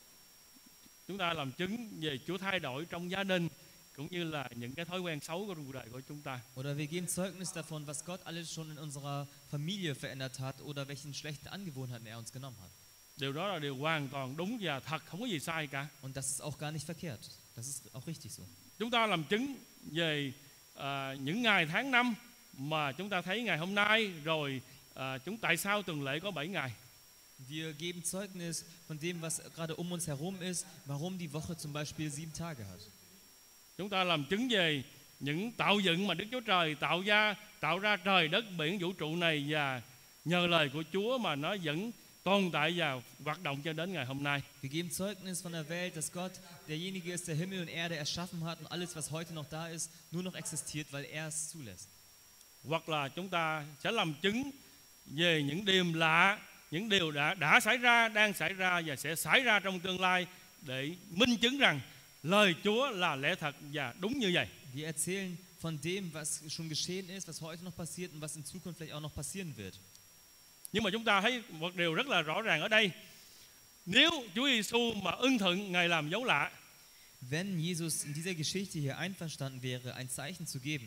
Chúng ta làm chứng về Chúa thay đổi trong gia đình, cũng như là những cái thói quen xấu của cuộc đời của chúng ta. Oder wir geben Zeugnis davon, was Gott alles schon in unserer Familie verändert hat oder welchen schlechten Angewohnheiten er uns genommen hat. Điều đó là điều hoàn toàn đúng và thật, không có gì sai cả. Und das ist auch gar nicht verkehrt. Das ist auch richtig so. Chúng ta làm chứng về những ngày tháng năm mà chúng ta thấy ngày hôm nay, rồi tại sao tuần lễ có 7 ngày. Wir geben Zeugnis von dem, was gerade uns herum ist, warum die Woche zum Beispiel 7 Tage hat. Chúng ta làm chứng về những tạo dựng mà Đức Chúa Trời tạo ra trời đất biển vũ trụ này, và nhờ lời của Chúa mà nó vẫn tồn tại và hoạt động cho đến ngày hôm nay. Wir geben Zeugnis von der Welt, dass Gott derjenige ist, der Himmel und Erde erschaffen hat und alles, was heute noch da ist, nur noch existiert, weil er es zulässt. Hoặc là chúng ta sẽ làm chứng về những điều lạ, những điều đã xảy ra, đang xảy ra và sẽ xảy ra trong tương lai, để minh chứng rằng lời Chúa là lẽ thật và đúng như vậy. Wir erzählen von dem, was schon geschehen ist, was heute noch passiert und was in Zukunft vielleicht auch noch passieren wird. Nhưng mà chúng ta thấy một điều rất là rõ ràng ở đây. Nếu Chúa Giêsu mà ưng thuận Ngài làm dấu lạ, Wenn Jesus in dieser Geschichte hier einverstanden wäre, ein Zeichen zu geben,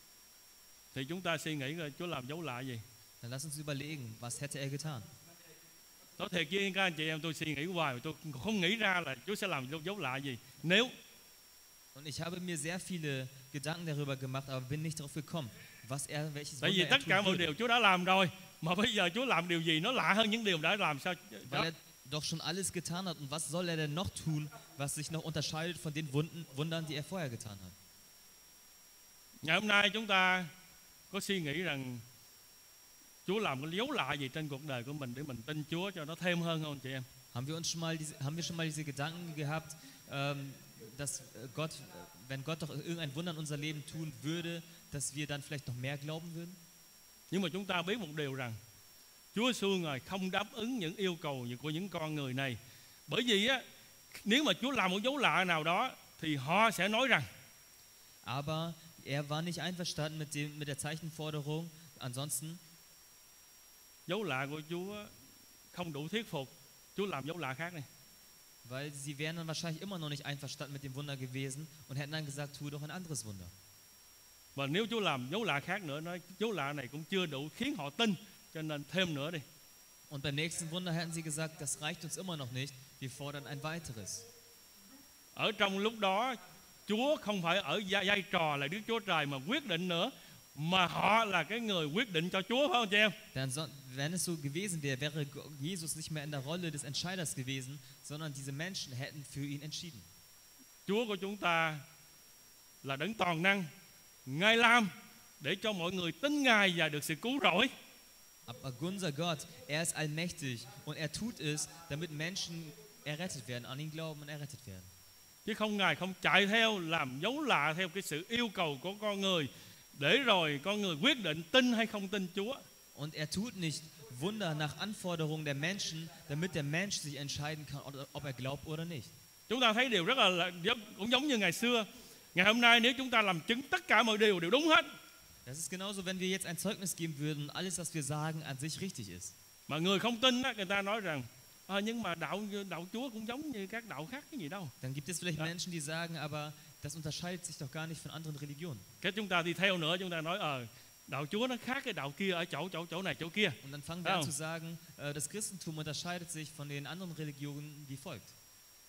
thì chúng ta suy nghĩ coi Chúa làm dấu lạ gì. dann lass uns überlegen, was hätte er getan? Nói thiệt với các anh chị em, tôi suy nghĩ hoài, tôi không nghĩ ra là Chúa sẽ làm dấu lạ gì. Nếu Und ich habe mir sehr viele Gedanken darüber gemacht, aber bin nicht darauf gekommen, welches tại vì Wunder tất er cả tun mọi würde. điều Chúa đã làm rồi, mà bây giờ Chúa làm điều gì nó lạ hơn những điều đã làm sao? Weil er doch schon alles getan hat. Und was soll er denn noch tun, was sich noch unterscheidet von den Wundern, die er vorher getan hat? Ngày hôm nay chúng ta có suy nghĩ rằng Chúa làm cái dấu lạ gì trên cuộc đời của mình để mình tin Chúa cho nó thêm hơn không chị em? Haben wir schon mal diese Gedanken gehabt, dass wenn Gott doch irgendein Wunder in unser Leben tun würde, dass wir dann vielleicht noch mehr glauben würden? Nhưng mà chúng ta biết một điều rằng Chúa Giêsu Ngài không đáp ứng những yêu cầu của những con người này. Bởi vì á, nếu mà Chúa làm một dấu lạ nào đó thì họ sẽ nói rằng Aber er war nicht einverstanden mit der Zeichenforderung. Ansonsten, dấu lạ của Chúa không đủ thuyết phục, Chúa làm dấu lạ khác này. weil sie wären dann wahrscheinlich immer noch nicht einverstanden mit dem Wunder gewesen und hätten dann gesagt, tu doch ein anderes Wunder. Và nếu Chúa làm dấu lạ khác nữa, nói dấu lạ này cũng chưa đủ khiến họ tin, cho nên thêm nữa đi. Und beim nächsten Wunder hätten sie gesagt, das reicht uns immer noch nicht, wir fordern ein weiteres. Ở trong lúc đó, Chúa không phải ở vai trò là Đức Chúa Trời mà quyết định nữa, mà họ là cái người quyết định cho Chúa, phải không chị em? Wenn es so gewesen wäre, wäre Jesus nicht mehr in der Rolle des Entscheiders gewesen, sondern diese Menschen hätten für ihn entschieden. Chúa của chúng ta là đấng toàn năng, Ngài làm để cho mọi người tin Ngài và được sự cứu rỗi. Aber unser Gott, er ist allmächtig und er tut es, damit Menschen errettet werden, an ihn glauben und errettet werden. Chứ không, Ngài không chạy theo làm dấu lạ theo cái sự yêu cầu của con người, để rồi con người quyết định tin hay không tin Chúa. Und er tut nicht Wunder nach Anforderungen der Menschen, damit der Mensch sich entscheiden kann, ob er glaubt oder nicht. Chúng ta thấy điều rất là cũng giống như ngày xưa. Ngày hôm nay nếu chúng ta làm chứng tất cả mọi điều đều đúng hết, Das ist genauso, wenn wir jetzt ein Zeugnis geben würden und alles, was wir sagen, an sich richtig ist. mà người không tin á, người ta nói rằng nhưng mà đạo Chúa cũng giống như các đạo khác cái gì đâu. Dann gibt es vielleicht Menschen, die sagen, aber das unterscheidet sich doch gar nicht von anderen Religionen. Cái chúng ta đi theo nữa, chúng ta nói đạo Chúa nó khác cái đạo kia ở chỗ này chỗ kia. Und dann fangen wir an zu sagen, das Christentum unterscheidet sich von den anderen Religionen wie folgt.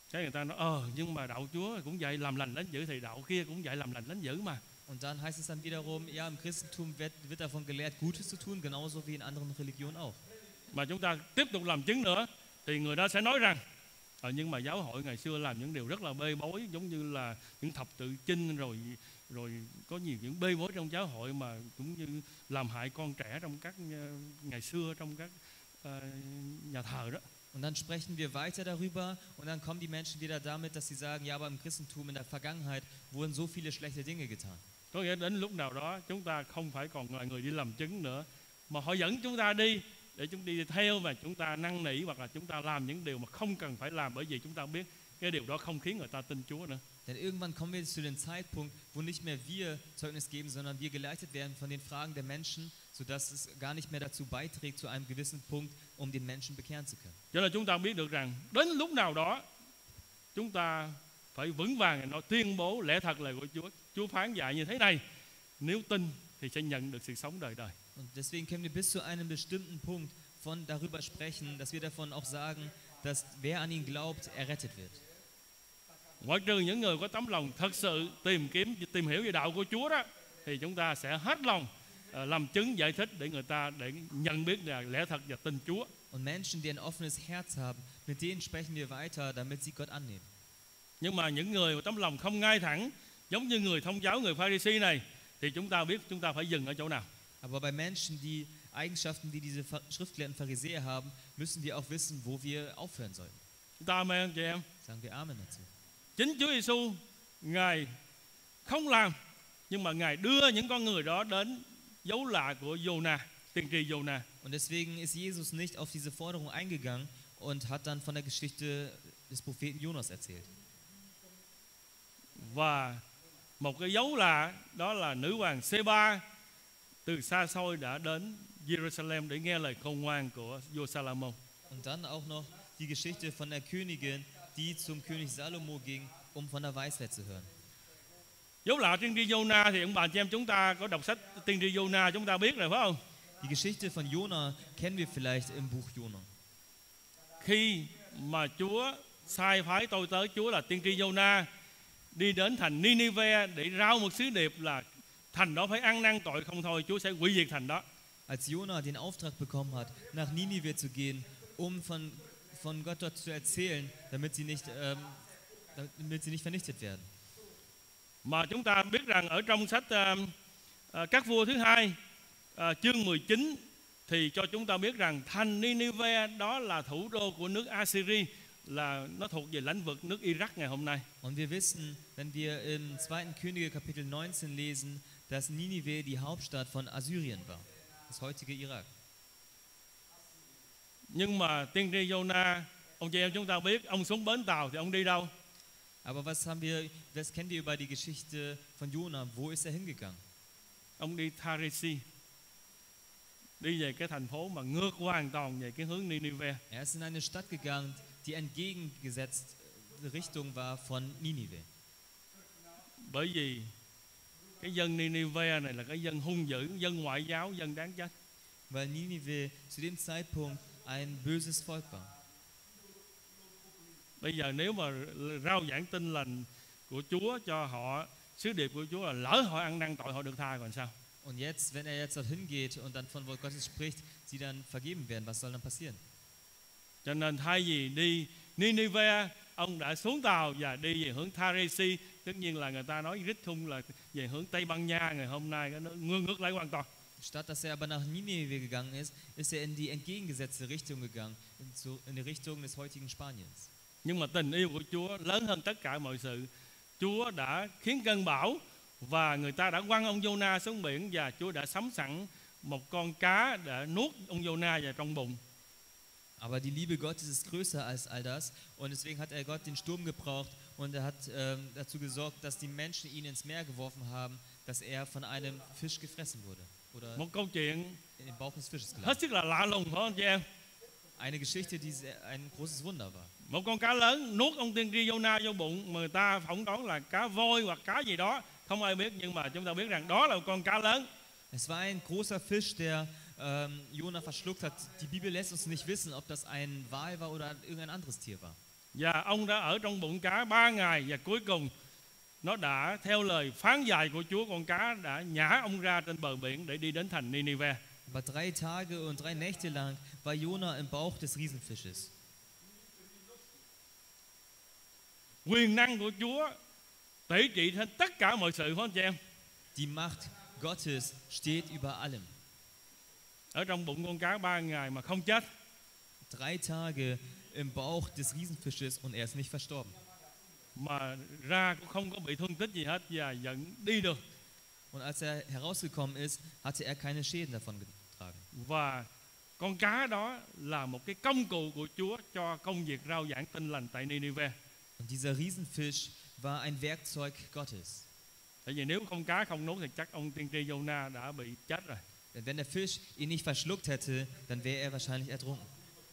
Cái người ta nói nhưng mà đạo Chúa cũng dạy làm lành đánh dữ, thì đạo kia cũng dạy làm lành đánh dữ mà. Und dann heißt es dann wiederum, ja, im Christentum wird davon gelehrt, Gutes zu tun, genauso wie in anderen Religionen auch. Mà chúng ta tiếp tục làm chứng nữa thì người đó sẽ nói rằng nhưng mà giáo hội ngày xưa làm những điều rất là bê bối, giống như là những thập tự chinh, rồi có nhiều những bê bối trong giáo hội mà cũng như làm hại con trẻ trong các ngày xưa trong các nhà thờ đó. Und dann sprechen wir weiter darüber und dann kommen die Menschen wieder damit, dass sie sagen, ja, aber im Christentum in der Vergangenheit wurden so viele schlechte Dinge getan. Có nghĩa đến lúc nào đó chúng ta không phải còn là người đi làm chứng nữa, mà họ dẫn chúng ta đi để chúng đi theo và chúng ta năn nỉ, hoặc là chúng ta làm những điều mà không cần phải làm, bởi vì chúng ta biết cái điều đó không khiến người ta tin Chúa nữa. Denn irgendwann kommen wir zu dem Zeitpunkt, wo nicht mehr wir Zeugnis geben, sondern wir geleitet werden von den Fragen der Menschen, sodass es gar nicht mehr dazu beiträgt, zu einem gewissen Punkt, um den Menschen bekehren zu können. Cho nên chúng ta biết được rằng đến lúc nào đó chúng ta phải vững vàng nó tuyên bố lẽ thật lời của Chúa. Chúa phán dạy như thế này, nếu tin thì sẽ nhận được sự sống đời đời. Und deswegen können wir bis zu einem bestimmten Punkt darüber sprechen, dass wir davon auch sagen, dass wer an ihn glaubt, errettet wird. Ngoại trừ những người có tấm lòng thật sự tìm hiểu về đạo của Chúa đó, thì chúng ta sẽ hết lòng làm chứng giải thích để người ta để nhận biết là lẽ thật và tin Chúa. Und Menschen, die ein offenes Herz haben, mit denen sprechen wir weiter, damit sie Gott annehmen. Nhưng mà những người có tấm lòng không ngay thẳng, giống như người thông giáo, người Pharisee này, thì chúng ta biết chúng ta phải dừng ở chỗ nào. Aber bei Menschen, die Eigenschaften, die diese Schriftgelehrten Pharisäer haben, müssen wir auch wissen, wo wir aufhören sollen. Chúng ta amen chị em. Sagen wir Amen dazu. Chính Chúa Giêsu Ngài không làm, nhưng mà Ngài đưa những con người đó đến dấu lạ của Jonah, tiên tri Jonah. Und deswegen ist Jesus nicht auf diese Forderung eingegangen und hat dann von der Geschichte des Propheten Jonas erzählt. Và một cái dấu lạ đó là nữ hoàng Seba từ xa xôi đã đến Jerusalem để nghe lời khôn ngoan của vua Salomon. Und dann auch noch die Geschichte von der Königin, die zum König Salomo ging, von der Weisheit zu hören. Dấu lạ tiên tri Jonah thì ông bà chị em chúng ta có đọc sách tiên tri Jonah chúng ta biết rồi phải không? Die Geschichte von Jonah kennen wir vielleicht im Buch Jonah. Khi mà Chúa sai phái tôi tớ Chúa là tiên tri Jonah đi đến thành Ninive để rao một sứ điệp là thành đó phải ăn năn tội không thôi, Chúa sẽ hủy diệt thành đó. Als Jonah den Auftrag bekommen hat, nach Ninive zu gehen, von Gott dort zu erzählen, damit sie nicht vernichtet werden. Mà chúng ta biết rằng ở trong sách Các Vua thứ 2 chương 19 thì cho chúng ta biết rằng thành Ninive đó là thủ đô của nước Assyria, là nó thuộc về lãnh vực nước Iraq ngày hôm nay. Und wir wissen, wenn wir im 2. Könige Kapitel 19 lesen, dass Ninive die Hauptstadt von Assyrien war, das heutige Irak. Nhưng mà tiên tri Jonah, ông chị em chúng ta biết, ông xuống bến tàu thì ông đi đâu? Aber was kennen wir über die Geschichte von Jonah? Wo ist hingegangen? Ông đi Tharisi, đi về cái thành phố mà ngược hoàn toàn về cái hướng Ninive. Ist in eine Stadt gegangen, die entgegengesetzt Richtung war von Ninive. Bởi vì cái dân Ninive này là cái dân hung dữ, dân ngoại giáo, dân đáng chết. Weil Ninive zu dem Zeitpunkt ein böses Volk war. Bây giờ nếu mà rao giảng tin lành của Chúa cho họ, sứ điệp của Chúa là lỡ họ ăn năn tội họ được tha còn sao? Und jetzt, wenn jetzt dorthin geht und dann von Wort Gottes spricht, sie dann vergeben werden, was soll dann passieren? Cho nên thay vì đi Ninive, ông đã xuống tàu và đi về hướng Tharisi. Tất nhiên là người ta nói rít thung là về hướng Tây Ban Nha ngày hôm nay, nó ngược lại hoàn toàn. Statt dass aber nach Ninive gegangen ist er in die entgegengesetzte Richtung gegangen, in die Richtung des heutigen Spaniens. Nhưng mà tình yêu của Chúa lớn hơn tất cả mọi sự. Chúa đã khiến cơn bão và người ta đã quăng ông Jonah xuống biển, và Chúa đã sắm sẵn một con cá để nuốt ông Jonah vào trong bụng. Aber die Liebe Gottes ist größer als all das, und deswegen hat Gott den Sturm gebraucht und er hat dazu gesorgt, dass die Menschen ihn ins Meer geworfen haben, dass von einem Fisch gefressen wurde oder Một câu chuyện in den Bauch des Fisches hết gelandet. sức là lạ lùng phải không chị em? Eine Geschichte, die ein großes Wunder war. Một con cá lớn nuốt ông tiên tri Jonah vô bụng, mà người ta phỏng đoán là cá voi hoặc cá gì đó, không ai biết, nhưng mà chúng ta biết rằng đó là một con cá lớn. Es war ein großer Fisch, der Jonah verschluckt hat. Die Bibel lässt uns nicht wissen, ob das ein Wal war oder irgendein anderes Tier war. Và ông đã ở trong bụng cá 3 ngày, và cuối cùng nó đã theo lời phán dạy của Chúa, con cá đã nhả ông ra trên bờ biển để đi đến thành Ninive. Aber 3 Tage und 3 Nächte lang war Jona im Bauch des Riesenfisches. Quyền năng của Chúa tể trị trên tất cả mọi sự, phải không chị em? Die Macht Gottes steht über allem. Ở trong bụng con cá 3 ngày mà không chết. 3 Tage im Bauch des Riesenfisches und er ist nicht verstorben. Mà ra cũng không có bị thương tích gì hết và vẫn đi được. Und als er herausgekommen ist, hatte er keine Schäden davon getragen. Và con cá đó là một cái công cụ của Chúa cho công việc rao giảng tin lành tại Ninive. Und dieser Riesenfisch war ein Werkzeug Gottes. Tại vì nếu không cá không nuốt thì chắc ông tiên tri Jonah đã bị chết rồi. Denn wenn der Fisch ihn nicht verschluckt hätte, dann wäre er wahrscheinlich ertrunken.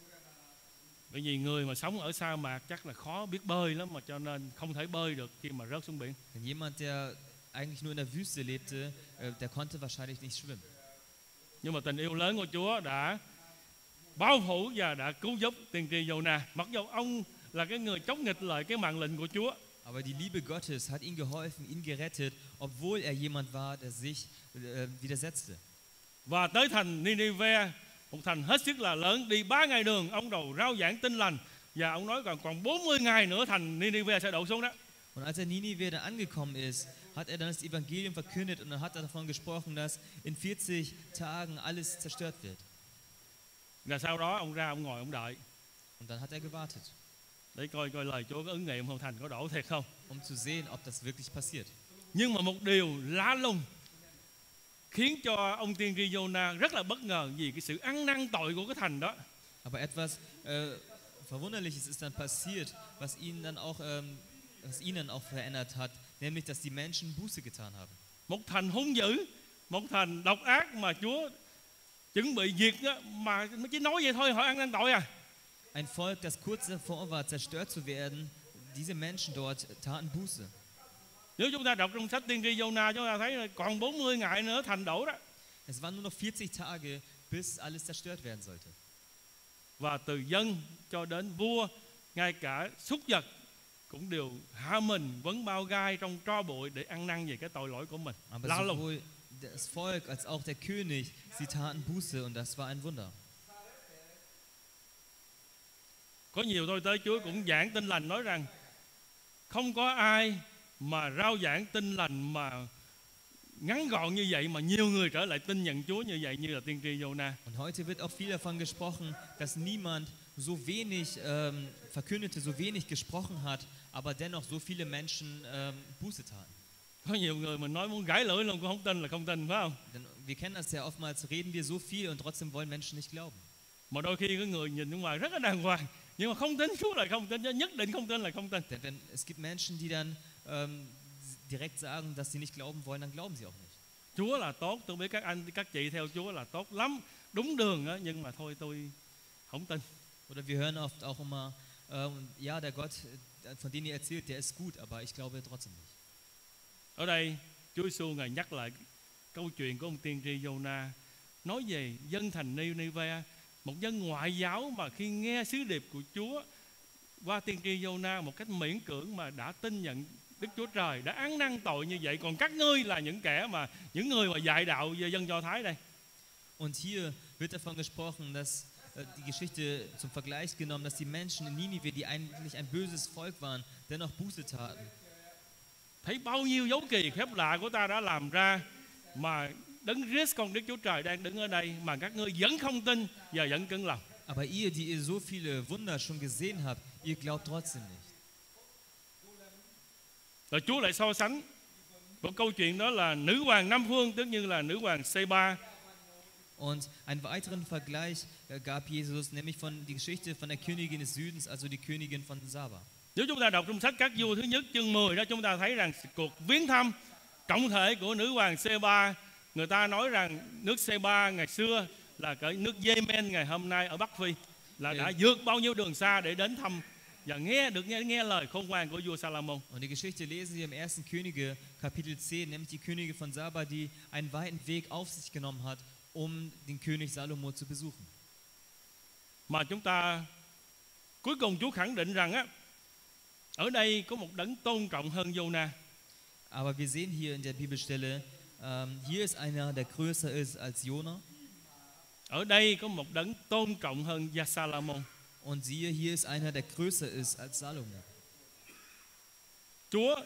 Bởi vì người mà sống ở sa mạc chắc là khó biết bơi lắm, mà cho nên không thể bơi được khi mà rớt xuống biển. Denn jemand, der eigentlich nur in der Wüste lebte, der konnte wahrscheinlich nicht schwimmen. Nhưng mà tình yêu lớn của Chúa đã bao phủ và đã cứu giúp tiên tri Jonah. Mặc dù ông là cái người chống nghịch lại cái mạng lệnh của Chúa. Aber die Liebe Gottes hat ihm geholfen, ihn gerettet, obwohl er jemand war, der sich widersetzte. Và tới thành Ninive, một thành hết sức là lớn, đi 3 ngày đường, ông đầu rao giảng tin lành. Và ông nói còn 40 ngày nữa thành Ninive sẽ đổ xuống đó. Und als er Ninive dann angekommen ist, hat er dann das Evangelium verkündet und dann hat er davon gesprochen, dass in 40 Tagen alles zerstört wird. Và sau đó ông ra, ông ngồi, ông đợi. Und dann hat er gewartet, Để coi lời Chúa có ứng nghiệm không, thành có đổ thiệt không. zu sehen, ob das wirklich passiert. Nhưng mà một điều lạ lùng khiến cho ông tiên tri Jonah rất là bất ngờ vì cái sự ăn năn tội của cái thành đó. Aber etwas Verwunderliches ist dann passiert, was ihn dann auch verändert hat, nämlich, dass die Menschen Buße getan haben. Một thành hung dữ, một thành độc ác mà Chúa chuẩn bị diệt đó, mà chỉ nói vậy thôi họ ăn năn tội à. Ein Volk, das kurz davor war, zerstört zu werden, diese Menschen dort taten Buße. Nếu chúng ta đọc trong sách tiên tri Jonah, chúng ta thấy là còn 40 ngày nữa thành đổ đó. Es waren nur noch 40 Tage, bis alles zerstört werden sollte. Và từ dân cho đến vua, ngay cả súc vật cũng đều hạ mình vấn bao gai trong tro bụi để ăn năn về cái tội lỗi của mình. Aber Lạ lùng. sowohl das Volk als auch der König, sie taten Buße und das war ein Wunder. Có nhiều tôi tới Chúa cũng giảng tin lành, nói rằng không có ai mà rao giảng tin lành mà ngắn gọn như vậy mà nhiều người trở lại tin nhận Chúa như vậy, như là tiên tri Jonah. Und heute wird auch viel davon gesprochen, dass niemand so wenig verkündete, so wenig gesprochen hat, aber dennoch so viele Menschen Buße taten. Có nhiều người mình nói muốn gãy lưỡi luôn cũng không tin là không tin, phải không? Denn wir kennen das ja, oftmals reden wir so viel und trotzdem wollen Menschen nicht glauben. Mà đôi khi cái người nhìn bên ngoài rất là đàng hoàng, nhưng mà không tin Chúa lại không tin, nhất định không tin là không tin. Denn es gibt Menschen, die dann direkt sagen, dass sie nicht glauben wollen, dann glauben sie auch nicht. Chúa là tốt, tôi biết các anh các chị theo Chúa là tốt lắm, đúng đường đó, nhưng mà thôi tôi không tin. Oder wir hören oft auch immer, ja, der Gott, von dem ihr erzählt, der ist gut, aber ich glaube trotzdem nicht. Ở đây Chúa Giêsu ngài nhắc lại câu chuyện của ông tiên tri Jonah, nói về dân thành Ninive, một dân ngoại giáo mà khi nghe sứ điệp của Chúa qua tiên tri Jonah một cách miễn cưỡng mà đã tin nhận Đức Chúa Trời, đã ăn năn tội như vậy. Còn các ngươi là những người mà dạy đạo về dân Do Thái đây. Und hier wird davon gesprochen, dass die Geschichte zum Vergleich genommen, dass die Menschen in Ninive, die eigentlich ein böses Volk waren, dennoch Buße taten. Thấy bao nhiêu dấu kỳ phép lạ của ta đã làm ra, mà Đấng Christ con Đức Chúa Trời đang đứng ở đây mà các ngươi vẫn không tin và vẫn cứng lòng. Aber ihr, die ihr so viele Wunder schon gesehen habt, ihr glaubt trotzdem nicht. Rồi Chúa lại so sánh một câu chuyện, đó là nữ hoàng Nam Phương, tức như là nữ hoàng Seba. Und einen weiteren Vergleich gab Jesus, nämlich die Geschichte von der Königin des Südens, also die Königin von Saba. Nếu chúng ta đọc trong sách Các Vua thứ nhất chương 10 đó, chúng ta thấy rằng cuộc viếng thăm trọng thể của nữ hoàng Seba, người ta nói rằng nước Seba ngày xưa là cái nước Yemen ngày hôm nay ở Bắc Phi, là đã vượt bao nhiêu đường xa để đến thăm và nghe lời khôn ngoan của vua Salomon. Und die Geschichte lesen wir im 1. Könige Kapitel 10, nämlich die Königin von Saba, die einen weiten Weg auf sich genommen hat, den König Salomo zu besuchen. Mà chúng ta cuối cùng Chúa khẳng định rằng á, Ở đây có một đấng tôn trọng hơn Giô-na. Aber wir sehen hier in der Bibelstelle, hier ist einer, der größer ist als Jona. Ở đây có một đấng tôn trọng hơn Gia-sa-la-môn. Und siehe, hier ist einer, der größer ist als Salomo. Chúa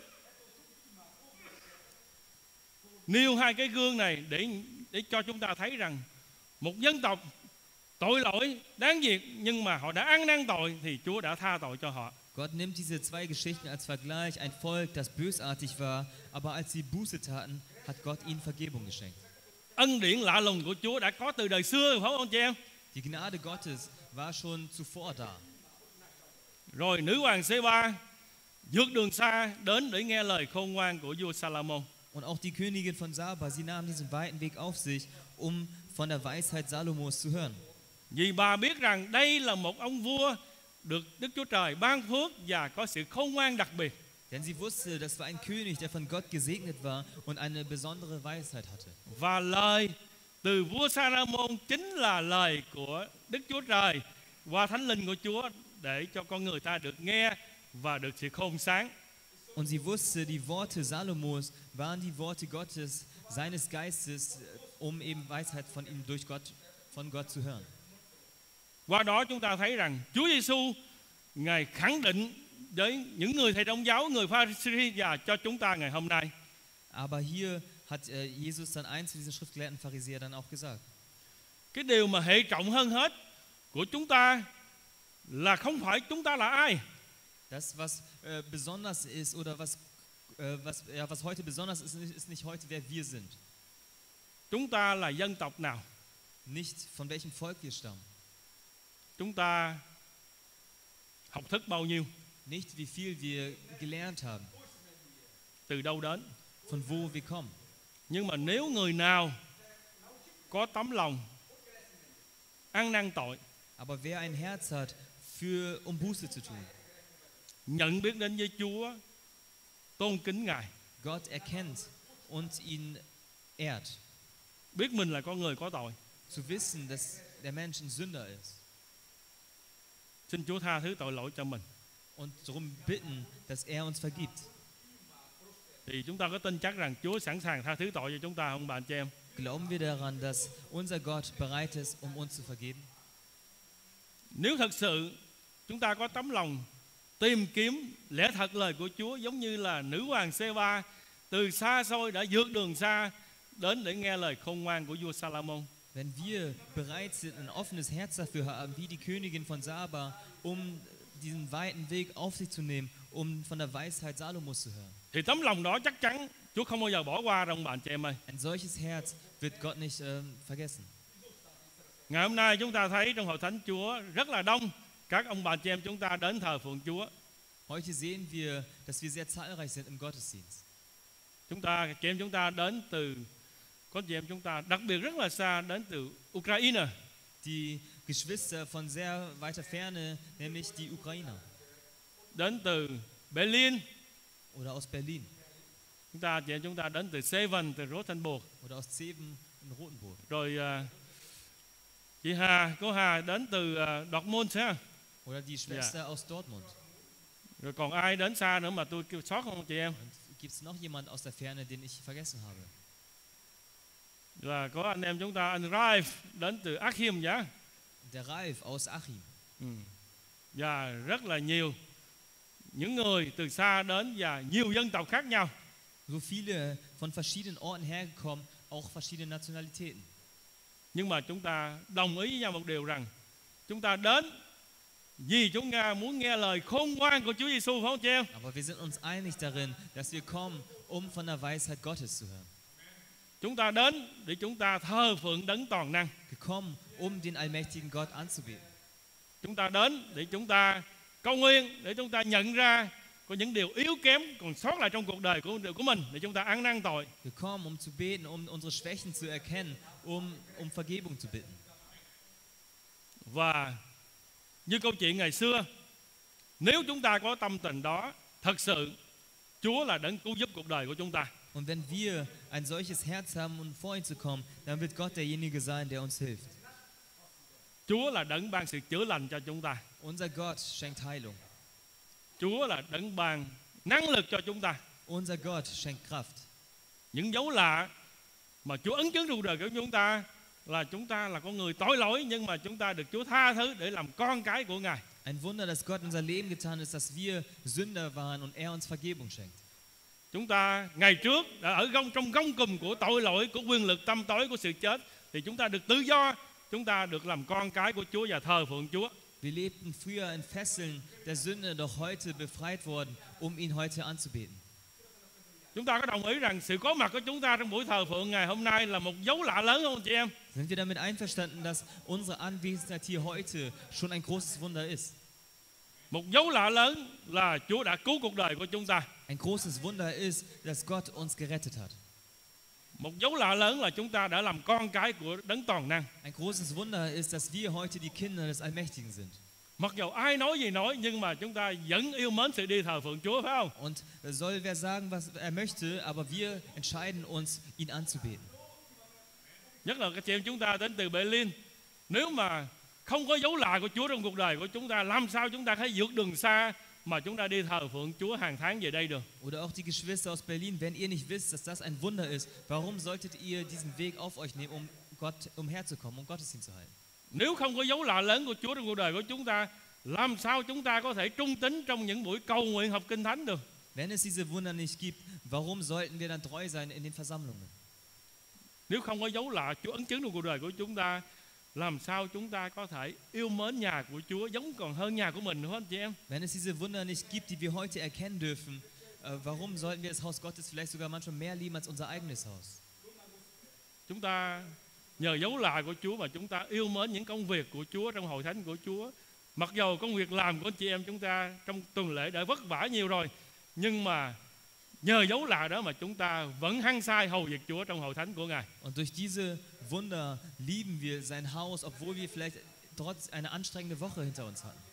nêu hai cái gương này để cho chúng ta thấy rằng một dân tộc tội lỗi đáng diệt, nhưng mà họ đã ăn năn tội thì Chúa đã tha tội cho họ. Gott nimmt diese zwei Geschichten als Vergleich, ein Volk, das bösartig war, aber als sie Buße taten, hat Gott ihnen Vergebung geschenkt. Ân điển lạ lùng của Chúa đã có từ đời xưa, phải không chị em? Die Gnade Gottes war schon zuvor da. Rồi nữ hoàng Sê-ba vượt đường xa đến để nghe lời khôn ngoan của vua Sa-la-môn. Und auch die Königin von Saba, sie nahm diesen weiten Weg auf sich, um von der Weisheit Salomos zu hören. Vì bà biết rằng đây là một ông vua được Đức Chúa Trời ban phước và có sự khôn ngoan đặc biệt. Denn sie wusste, das war ein König, der von Gott gesegnet war und eine besondere Weisheit hatte. Và lời từ vua Sa-la-môn chính là lời của Đức Chúa Trời qua Thánh Linh của Chúa để cho con người ta được nghe và được sự khôn sáng. Und sie wusste, die Worte Salomos waren die Worte Gottes, seines Geistes, um eben Weisheit von ihm von Gott zu hören. Qua đó chúng ta thấy rằng Chúa Giêsu Ngài khẳng định với những người thầy trong giáo, người Pha-ri-si và cho chúng ta ngày hôm nay. Aber hier hat Jesus dann eins zu diesen Schriftgelehrten Pharisäer dann auch gesagt. Cái điều mà hệ trọng hơn hết của chúng ta là không phải chúng ta là ai. Das, was besonders ist oder was heute besonders ist nicht heute, wer wir sind. Chúng ta là dân tộc nào? Nicht von welchem Volk wir stammen. Chúng ta học thức bao nhiêu? Nicht wie viel wir gelernt haben. Từ đâu đến? Von wo wir kommen. Nhưng mà nếu người nào có tấm lòng ăn năn tội, Aber wer ein Herz hat, Buße zu tun, nhận biết đến với Chúa, tôn kính Ngài, Gott erkennt und ihn ehrt, biết mình là con người có tội, zu wissen, dass der Mensch ein Sünder ist, xin Chúa tha thứ tội lỗi cho mình, und darum bitten, dass er uns vergibt, thì chúng ta có tin chắc rằng Chúa sẵn sàng tha thứ tội cho chúng ta không bạn chị em? glauben wir daran, dass unser Gott bereit ist, uns zu vergeben? Nếu thật sự chúng ta có tấm lòng tìm kiếm lẽ thật lời của Chúa, giống như là nữ hoàng Sê-ba từ xa xôi đã vượt đường xa đến để nghe lời khôn ngoan của vua Sa-la-môn. Wenn wir bereit sind, ein offenes Herz dafür haben, wie die Königin von Saba, diesen weiten Weg auf sich zu nehmen, von der Weisheit Salomos zu hören, thì tấm lòng đó chắc chắn Chúa không bao giờ bỏ qua đâu bạn chị em ơi. ein solches Herz wird Gott nicht vergessen. Ngày hôm nay chúng ta thấy trong hội thánh Chúa rất là đông các ông bà chị em chúng ta đến thờ phượng Chúa. Heute sehen wir, dass wir sehr zahlreich sind im Gottesdienst. Chị em chúng ta đến từ, có chị em chúng ta đặc biệt rất là xa đến từ Ukraine. Die Geschwister von sehr weiter Ferne, nämlich die Ukrainer. Đến từ Berlin. Oder aus Berlin. Chị em chúng ta đến từ Seven, từ Rothenburg. Oder aus Zeven in Rotenburg. Rồi cô Hà đến từ Dortmund ha. Oder die Schwester aus Dortmund. Rồi còn ai đến xa nữa mà tôi kêu sót không chị em? Gibt es noch jemand aus der Ferne, den ich vergessen habe? Là có anh em chúng ta, anh Ralf đến từ Achim nhá. Der Ralf aus Achim. Và rất là nhiều những người từ xa đến và nhiều dân tộc khác nhau. So viele von verschiedenen Orten hergekommen, auch verschiedene Nationalitäten. Nhưng mà chúng ta đồng ý với nhau một điều rằng chúng ta đến vì chúng ta muốn nghe lời khôn ngoan của Chúa Giêsu, phải không chị em? Aber wir sind uns einig darin, dass wir kommen, von der Weisheit Gottes zu hören. Chúng ta đến để chúng ta thờ phượng đấng toàn năng. Gekommen, den allmächtigen Gott anzubeten. Chúng ta đến để chúng ta cầu nguyện, để chúng ta nhận ra có những điều yếu kém còn sót lại trong cuộc đời của mình, để chúng ta ăn năn tội. Gekommen, zu beten, unsere Schwächen zu erkennen, Vergebung zu bitten. Và như câu chuyện ngày xưa, nếu chúng ta có tâm tình đó, thật sự Chúa là đấng cứu giúp cuộc đời của chúng ta. Und wenn wir ein solches Herz haben, vor ihn zu kommen, dann wird Gott derjenige sein, der uns hilft. Chúa là đấng ban sự chữa lành cho chúng ta. Unser Gott schenkt Heilung. Chúa là đấng ban năng lực cho chúng ta. Unser Gott schenkt Kraft. Những dấu lạ mà Chúa ấn chứng trong cuộc đời của chúng ta là con người tội lỗi, nhưng mà chúng ta được Chúa tha thứ để làm con cái của Ngài. Ein Wunder, das Gott in unser Leben getan ist, dass wir Sünder waren und uns Vergebung schenkt. Chúng ta ngày trước đã ở trong gông cùm của tội lỗi, của quyền lực tăm tối, của sự chết, thì chúng ta được tự do, chúng ta được làm con cái của Chúa và thờ phượng Chúa. Wir lebten früher in Fesseln der Sünde, doch heute befreit worden, ihn heute anzubeten. Chúng ta có đồng ý rằng sự có mặt của chúng ta trong buổi thờ phượng ngày hôm nay là một dấu lạ lớn không chị em? Sind wir damit einverstanden, dass unsere Anwesenheit hier heute schon ein großes Wunder ist? Một dấu lạ lớn là Chúa đã cứu cuộc đời của chúng ta. Ein großes Wunder ist, dass Gott uns gerettet hat. Một dấu lạ lớn là chúng ta đã làm con cái của đấng toàn năng. Ein großes Wunder ist, dass wir heute die Kinder des Allmächtigen sind. Mặc dầu ai nói gì nói, nhưng mà chúng ta vẫn yêu mến sự đi thờ phượng Chúa, phải không? Und soll wer sagen, was er möchte, aber wir entscheiden uns, ihn anzubeten. Nhất là các chị em chúng ta đến từ Berlin. Nếu mà không có dấu lạ của Chúa trong cuộc đời của chúng ta, làm sao chúng ta có thể vượt đường xa mà chúng ta đi thờ phượng Chúa hàng tháng về đây được? Oder auch die Geschwister aus Berlin, wenn ihr nicht wisst, dass das ein Wunder ist, warum solltet ihr diesen Weg auf euch nehmen, um herzukommen, Gottesdienst zu halten? Nếu không có dấu lạ lớn của Chúa trong cuộc đời của chúng ta, làm sao chúng ta có thể trung tín trong những buổi cầu nguyện học kinh thánh được? Wenn es diese Wunder nicht gibt, warum sollten wir dann treu sein in den Versammlungen? Nếu không có dấu lạ Chúa ấn chứng trong cuộc đời của chúng ta, làm sao chúng ta có thể yêu mến nhà của Chúa giống còn hơn nhà của mình nữa anh chị em? Wenn es diese Wunder nicht gibt, die wir heute erkennen dürfen, warum sollten wir das Haus Gottes vielleicht sogar manchmal mehr lieben als unser eigenes Haus? Chúng ta nhờ dấu lạ của Chúa mà chúng ta yêu mến những công việc của Chúa trong hội thánh của Chúa. Mặc dầu công việc làm của anh chị em chúng ta trong tuần lễ đã vất vả nhiều rồi, nhưng mà nhờ dấu lạ đó mà chúng ta vẫn hăng say hầu việc Chúa trong hội thánh của Ngài. Und durch diese Wunder lieben wir sein Haus, obwohl wir vielleicht trotz eine anstrengende Woche hinter uns hatten.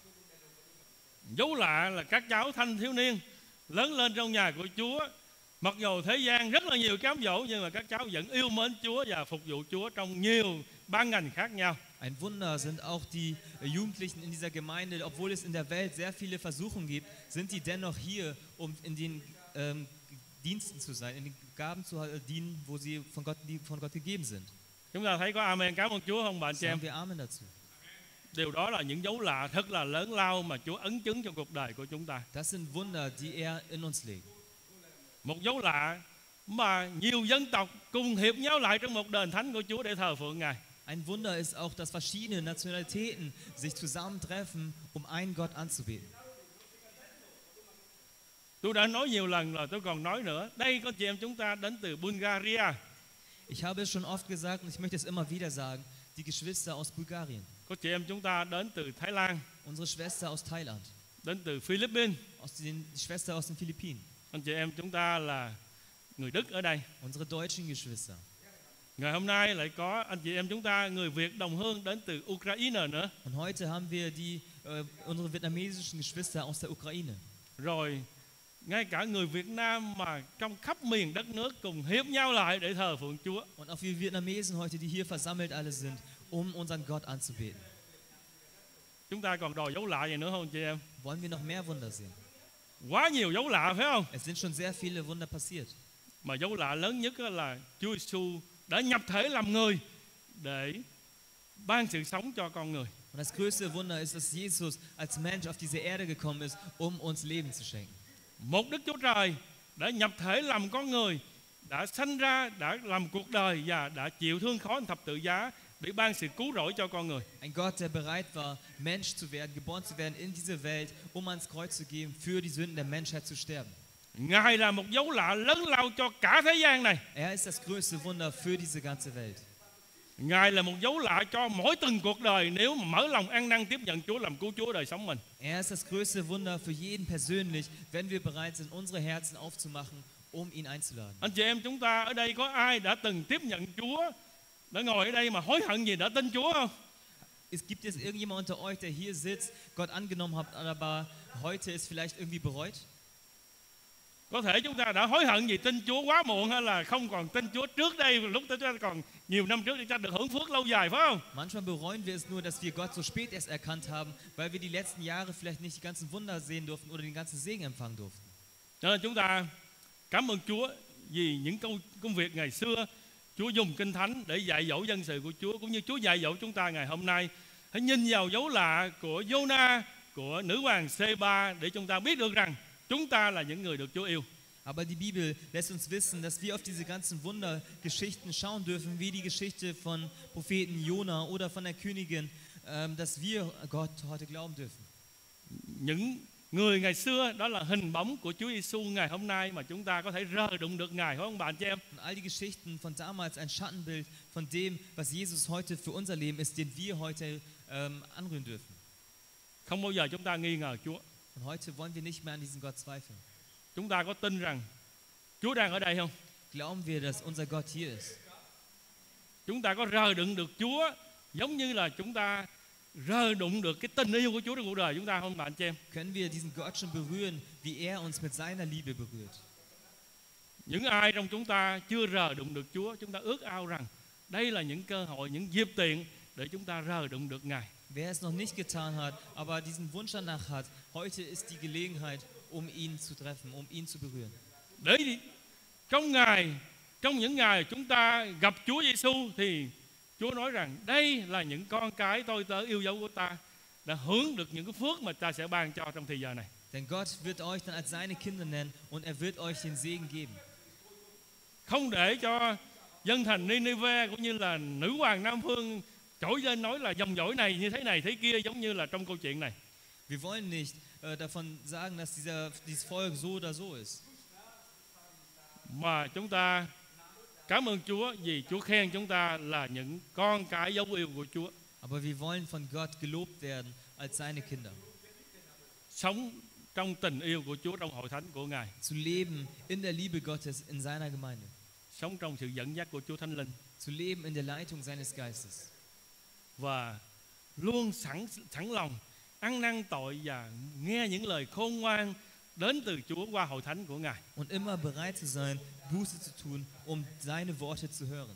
Dấu lạ là các cháu thanh thiếu niên lớn lên trong nhà của Chúa. Mặc dầu thế gian rất là nhiều cám dỗ, nhưng mà các cháu vẫn yêu mến Chúa và phục vụ Chúa trong nhiều ban ngành khác nhau. Ein Wunder sind auch die Jugendlichen in dieser Gemeinde, obwohl es in der Welt sehr viele Versuchungen gibt, sind die dennoch hier, um in den Diensten zu sein, in den Gaben zu dienen, wo sie von Gott gegeben sind. Chúng ta thấy có amen, cảm ơn Chúa không bạn chị em? Sagen wir Amen dazu. Điều đó là những dấu lạ thật là lớn lao mà Chúa ấn chứng trong cuộc đời của chúng ta. Das sind Wunder, die er in uns legt. Một dấu lạ mà nhiều dân tộc cùng hiệp nhau lại trong một đền thánh của Chúa để thờ phượng Ngài. Ein Wunder ist auch, dass verschiedene Nationalitäten sich zusammentreffen, um einen Gott anzubeten. Tôi đã nói nhiều lần rồi, tôi còn nói nữa. Đây có chị em chúng ta đến từ Bulgaria. Ich habe es schon oft gesagt und ich möchte es immer wieder sagen, die Geschwister aus Bulgarien. Có chị em chúng ta đến từ Thái Lan. Unsere Schwester aus Thailand. Đến từ Philippines. Die Schwester aus den Philippinen. Anh chị em chúng ta là người Đức ở đây. Unsere deutschen Geschwister. Ngày hôm nay lại có anh chị em chúng ta người Việt đồng hương đến từ Ukraine nữa. Und heute haben wir unsere vietnamesischen Geschwister aus der Ukraine. Rồi ngay cả người Việt Nam mà trong khắp miền đất nước cùng hiệp nhau lại để thờ phượng Chúa. Und auch wir Vietnamesen heute, die hier versammelt alle sind, um unseren Gott anzubeten. Chúng ta còn đòi dấu lạ gì nữa không chị em? Wollen wir noch mehr Wunder sehen? Quá nhiều dấu lạ phải không? Es sind schon sehr viele Wunder passiert. Mà dấu lạ lớn nhất là Chúa Giêsu đã nhập thể làm người để ban sự sống cho con người. Und das größte Wunder ist, dass Jesus als Mensch auf diese Erde gekommen ist, um uns Leben zu schenken. Một Đức Chúa Trời đã nhập thể làm con người, đã sanh ra, đã làm cuộc đời và đã chịu thương khó thập tự giá để ban sự cứu rỗi cho con người. Ein Gott, der bereit war, Mensch zu werden, geboren zu werden in diese Welt, um ans Kreuz zu gehen, für die Sünden der Menschheit zu sterben. Ngài là một dấu lạ lớn lao cho cả thế gian này. Er ist das größte Wunder für diese ganze Welt. Ngài là một dấu lạ cho mỗi từng cuộc đời nếu mà mở lòng ăn năn tiếp nhận Chúa làm cứu Chúa đời sống mình. Er ist das größte Wunder für jeden persönlich, wenn wir bereit sind, unsere Herzen aufzumachen, um ihn einzuladen. Anh chị em chúng ta ở đây có ai đã từng tiếp nhận Chúa, đã ngồi ở đây mà hối hận gì đã tin Chúa không? Gibt es irgendjemand unter euch, der hier sitzt, Gott angenommen hat, aber heute es vielleicht irgendwie bereut? Có thể chúng ta đã hối hận vì tin Chúa quá muộn, hay là không còn tin Chúa trước đây lúc chúng ta còn nhiều năm trước để ta được hưởng phước lâu dài, phải không? Manchmal bereuen wir es nur, dass wir Gott so spät erst erkannt haben, weil wir die letzten Jahre vielleicht nicht die ganzen Wunder sehen durften oder den ganzen Segen empfangen durften. Cho nên chúng ta cảm ơn Chúa vì những công việc ngày xưa Chúa dùng Kinh Thánh để dạy dỗ dân sự của Chúa, cũng như Chúa dạy dỗ chúng ta ngày hôm nay. Hãy nhìn vào dấu lạ của Giô-na, của nữ hoàng Sê-ba để chúng ta biết được rằng chúng ta là những người được Chúa yêu. Aber die Bibel lässt uns wissen, dass wir auf diese ganzen Wundergeschichten schauen dürfen, wie die Geschichte von Propheten Jona oder von der Königin, dass wir Gott heute glauben dürfen. Những người ngày xưa đó là hình bóng của Chúa Giêsu ngày hôm nay mà chúng ta có thể rờ đụng được Ngài, phải không bạn chị em? Und all die Geschichten von damals ein Schattenbild von dem, was Jesus heute für unser Leben ist, den wir heute anrühren dürfen. Không bao giờ chúng ta nghi ngờ Chúa. Und heute wollen wir nicht mehr an diesen Gott zweiffeln. Chúng ta có tin rằng Chúa đang ở đây không? Glauben wir, dass unser Gott hier ist? Chúng ta có rờ đụng được Chúa giống như là chúng ta rờ đụng được cái tình yêu của Chúa trong cuộc đời chúng ta không bạn chị em? Können wir diesen Gott schon berühren, wie er uns mit seiner Liebe berührt? Những ai trong chúng ta chưa rờ đụng được Chúa, chúng ta ước ao rằng đây là những cơ hội, những dịp tiện để chúng ta rờ đụng được Ngài. Wer es noch nicht getan hat, aber diesen Wunsch danach hat, heute ist die Gelegenheit, ihn zu treffen, ihn zu berühren. Để trong những ngày chúng ta gặp Chúa Giêsu thì Chúa nói rằng đây là những con cái tôi tớ yêu dấu của ta đã hưởng được những cái phước mà ta sẽ ban cho trong thời giờ này. Denn Gott wird euch dann als seine Kinder nennen und wird euch den Segen geben. Không để cho dân thành Ninive cũng như là nữ hoàng Nam Phương trỗi lên nói là dòng dõi này như thế này thế kia giống như là trong câu chuyện này. Wir wollen nicht davon sagen, dass dieses Volk so oder so ist. Mà chúng ta cảm ơn Chúa vì Chúa khen chúng ta là những con cái dấu yêu của Chúa. Aber wir wollen von Gott gelobt werden als seine Kinder. Sống trong tình yêu của Chúa trong hội thánh của Ngài. Zu leben in der Liebe Gottes in seiner Gemeinde. Sống trong sự dẫn dắt của Chúa Thánh Linh. Zu leben in der Leitung seines Geistes. Và luôn sẵn lòng ăn năn tội và nghe những lời khôn ngoan đến từ Chúa qua hội thánh của Ngài. Und immer bereit zu sein, Buße zu tun, seine Worte zu hören.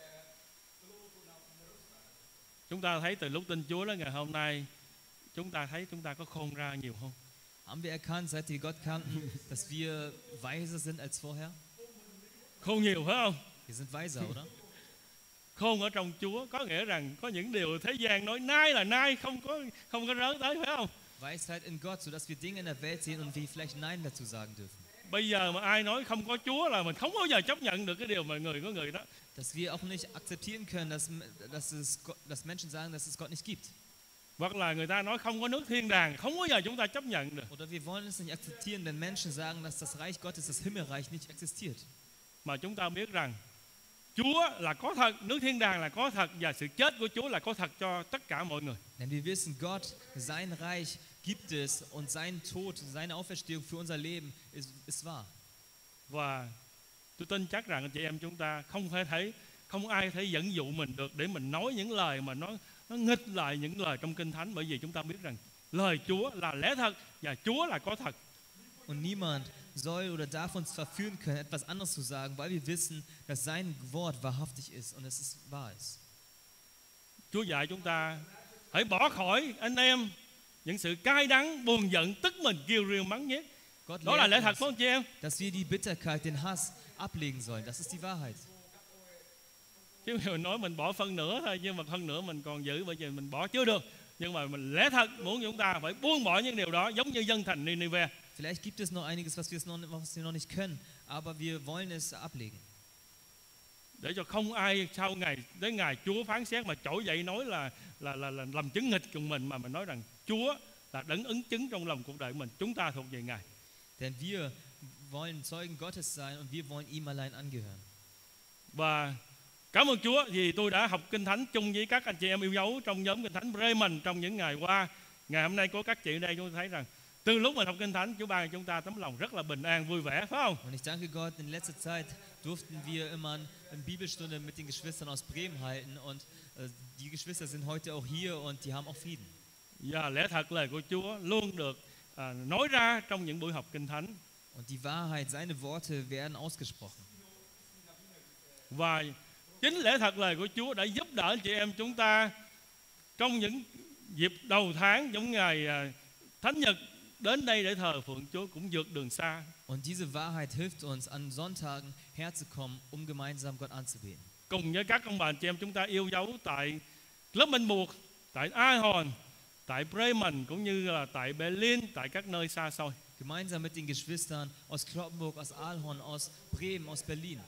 Chúng ta thấy từ lúc tin Chúa đến ngày hôm nay, chúng ta thấy chúng ta có khôn ra nhiều không? Haben wir erkannt, seit wir Gott kannten, dass wir weiser sind als vorher? Khôn nhiều phải không? Wir sind weiser, oder? Khôn ở trong Chúa có nghĩa rằng có những điều thế gian nói nay là nay, không có rớt tới, phải không? Weisheit in Gott, sodass wir Dinge in der Welt sehen und wir vielleicht Nein dazu sagen dürfen. Bây giờ mà ai nói không có Chúa là mình không bao giờ chấp nhận được cái điều mà người có người đó. Dass wir auch nicht akzeptieren können, dass Menschen sagen, dass es Gott nicht gibt. Hoặc là người ta nói không có nước thiên đàng, không bao giờ chúng ta chấp nhận được. Oder wir wollen es nicht akzeptieren, wenn Menschen sagen, dass das Reich Gottes, das Himmelreich nicht existiert. Mà chúng ta biết rằng Chúa là có thật, nước thiên đàng là có thật và sự chết của Chúa là có thật cho tất cả mọi người. Denn wir wissen, Gott, sein Reich gibt es und sein Tod, seine Auferstehung für unser Leben ist wahr. Và tôi tin chắc rằng anh chị em chúng ta không ai thể dẫn dụ mình được để mình nói những lời mà nó nghịch lại những lời trong Kinh Thánh, bởi vì chúng ta biết rằng lời Chúa là lẽ thật và Chúa là có thật. Und niemand soll oder darf uns verführen können, etwas anderes zu sagen, weil wir wissen, dass sein Wort wahrhaftig ist und es ist wahr ist. Chúa dạy chúng ta hãy bỏ khỏi anh em những sự cay đắng, buồn giận, tức mình, kêu rìu mắng nhiếc. Đó là lẽ thật phải không chị em? Dass wir die Bitterkeit, den Hass ablegen sollen. Das ist die Wahrheit. Chứ mình nói mình bỏ phân nửa thôi, nhưng mà phân nửa mình còn giữ, bởi vì mình bỏ chưa được. Nhưng mà mình lẽ thật muốn chúng ta phải buông bỏ những điều đó, giống như dân thành Ninive. Vielleicht gibt es noch einiges, was wir noch nicht können, aber wir wollen es ablegen. Để cho không ai sau đến ngày Chúa phán xét mà trỗi dậy nói là làm chứng nghịch cùng mình, mà mình nói rằng Chúa là đấng ứng chứng trong lòng cuộc đời mình, chúng ta thuộc về Ngài. Denn wir wollen Zeugen Gottes sein und wir wollen ihm allein angehören. Và cảm ơn Chúa vì tôi đã học Kinh Thánh chung với các anh chị em yêu dấu trong nhóm Kinh Thánh Bremen trong những ngày qua. Ngày hôm nay có các chị ở đây, chúng tôi thấy rằng từ lúc mình học Kinh Thánh, Chúa ban cho chúng ta tấm lòng rất là bình an, vui vẻ, phải không? Und ich danke Gott, in letzter Zeit durften wir immer eine Bibelstunde mit den Geschwistern aus Bremen halten und die Geschwister sind heute auch hier und die haben auch Frieden. Và lẽ thật lời của Chúa luôn được nói ra trong những buổi học Kinh Thánh. Und die Wahrheit, seine Worte werden ausgesprochen. Và Chính lẽ thật lời của Chúa đã giúp đỡ anh chị em chúng ta trong những dịp đầu tháng, giống ngày Thánh Nhật, đến đây để thờ phượng Chúa cũng vượt đường xa. Und diese Wahrheit hilft uns, an Sonntagen herzukommen, gemeinsam Gott anzubeten. Cùng với các ông bà anh chị em chúng ta yêu dấu tại Club-Menburg, tại Ahorn, tại Bremen cũng như là tại Berlin, tại các nơi xa xôi. Gemeinsam mit den Geschwistern aus Cloppenburg, aus Aalhorn, aus Bremen, aus Berlin.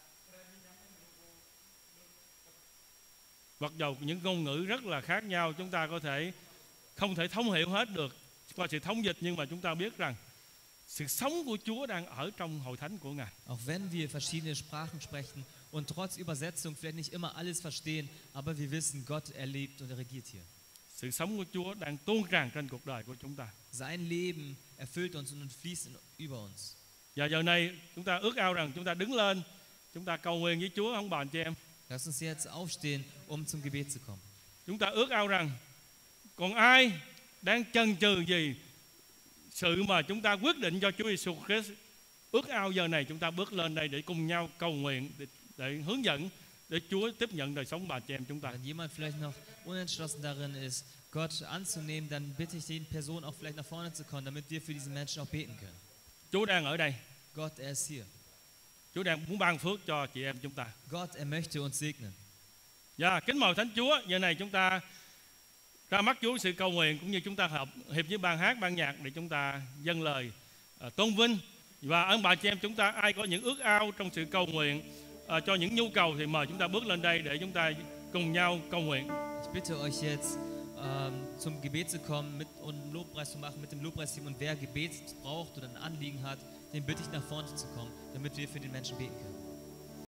Mặc dầu những ngôn ngữ rất là khác nhau, chúng ta không thể thông hiểu hết được qua sự thống dịch, nhưng mà chúng ta biết rằng sự sống của Chúa đang ở trong hội thánh của Ngài. Auch wenn wir verschiedene Sprachen sprechen und trotz Übersetzung vielleicht nicht immer alles verstehen, aber wir wissen, Gott lebt und regiert hier. Sự sống của Chúa đang tuôn tràn trên cuộc đời của chúng ta. Sein Leben erfüllt uns und fließt über uns. Và giờ này chúng ta ước ao rằng chúng ta đứng lên, chúng ta cầu nguyện với Chúa, ông bà anh chị em. Lass uns jetzt aufstehen, zum Gebet zu kommen. Chúng ta ước ao rằng còn ai đang chần chừ gì sự mà chúng ta quyết định cho Chúa Giêsu Christ, ước ao giờ này chúng ta bước lên đây để cùng nhau cầu nguyện, để hướng dẫn để Chúa tiếp nhận đời sống bà chị em chúng ta. Wenn jemand vielleicht noch unentschlossen darin ist, Gott anzunehmen, dann bitte ich den Personen auch vielleicht nach vorne zu kommen, damit wir für diese Menschen auch beten können. Chúa đang ở đây. Gott, ist hier. Chúa đang muốn ban phước cho chị em chúng ta. Gott, möchte uns segnen. Dạ, kính mời Thánh Chúa, giờ này chúng ta ra mắt Chúa sự cầu nguyện, cũng như chúng ta hiệp với ban hát, ban nhạc để chúng ta dâng lời tôn vinh. Và ông bà chị em chúng ta ai có những ước ao trong sự cầu nguyện cho những nhu cầu thì mời chúng ta bước lên đây để chúng ta cùng nhau cầu nguyện. Ich bitte euch jetzt zum Gebet zu kommen und Lobpreis zu machen mit dem Lobpreisteam, und wer Gebet braucht oder ein Anliegen hat, den bitte ich nach vorne zu kommen, damit wir für den Menschen beten können.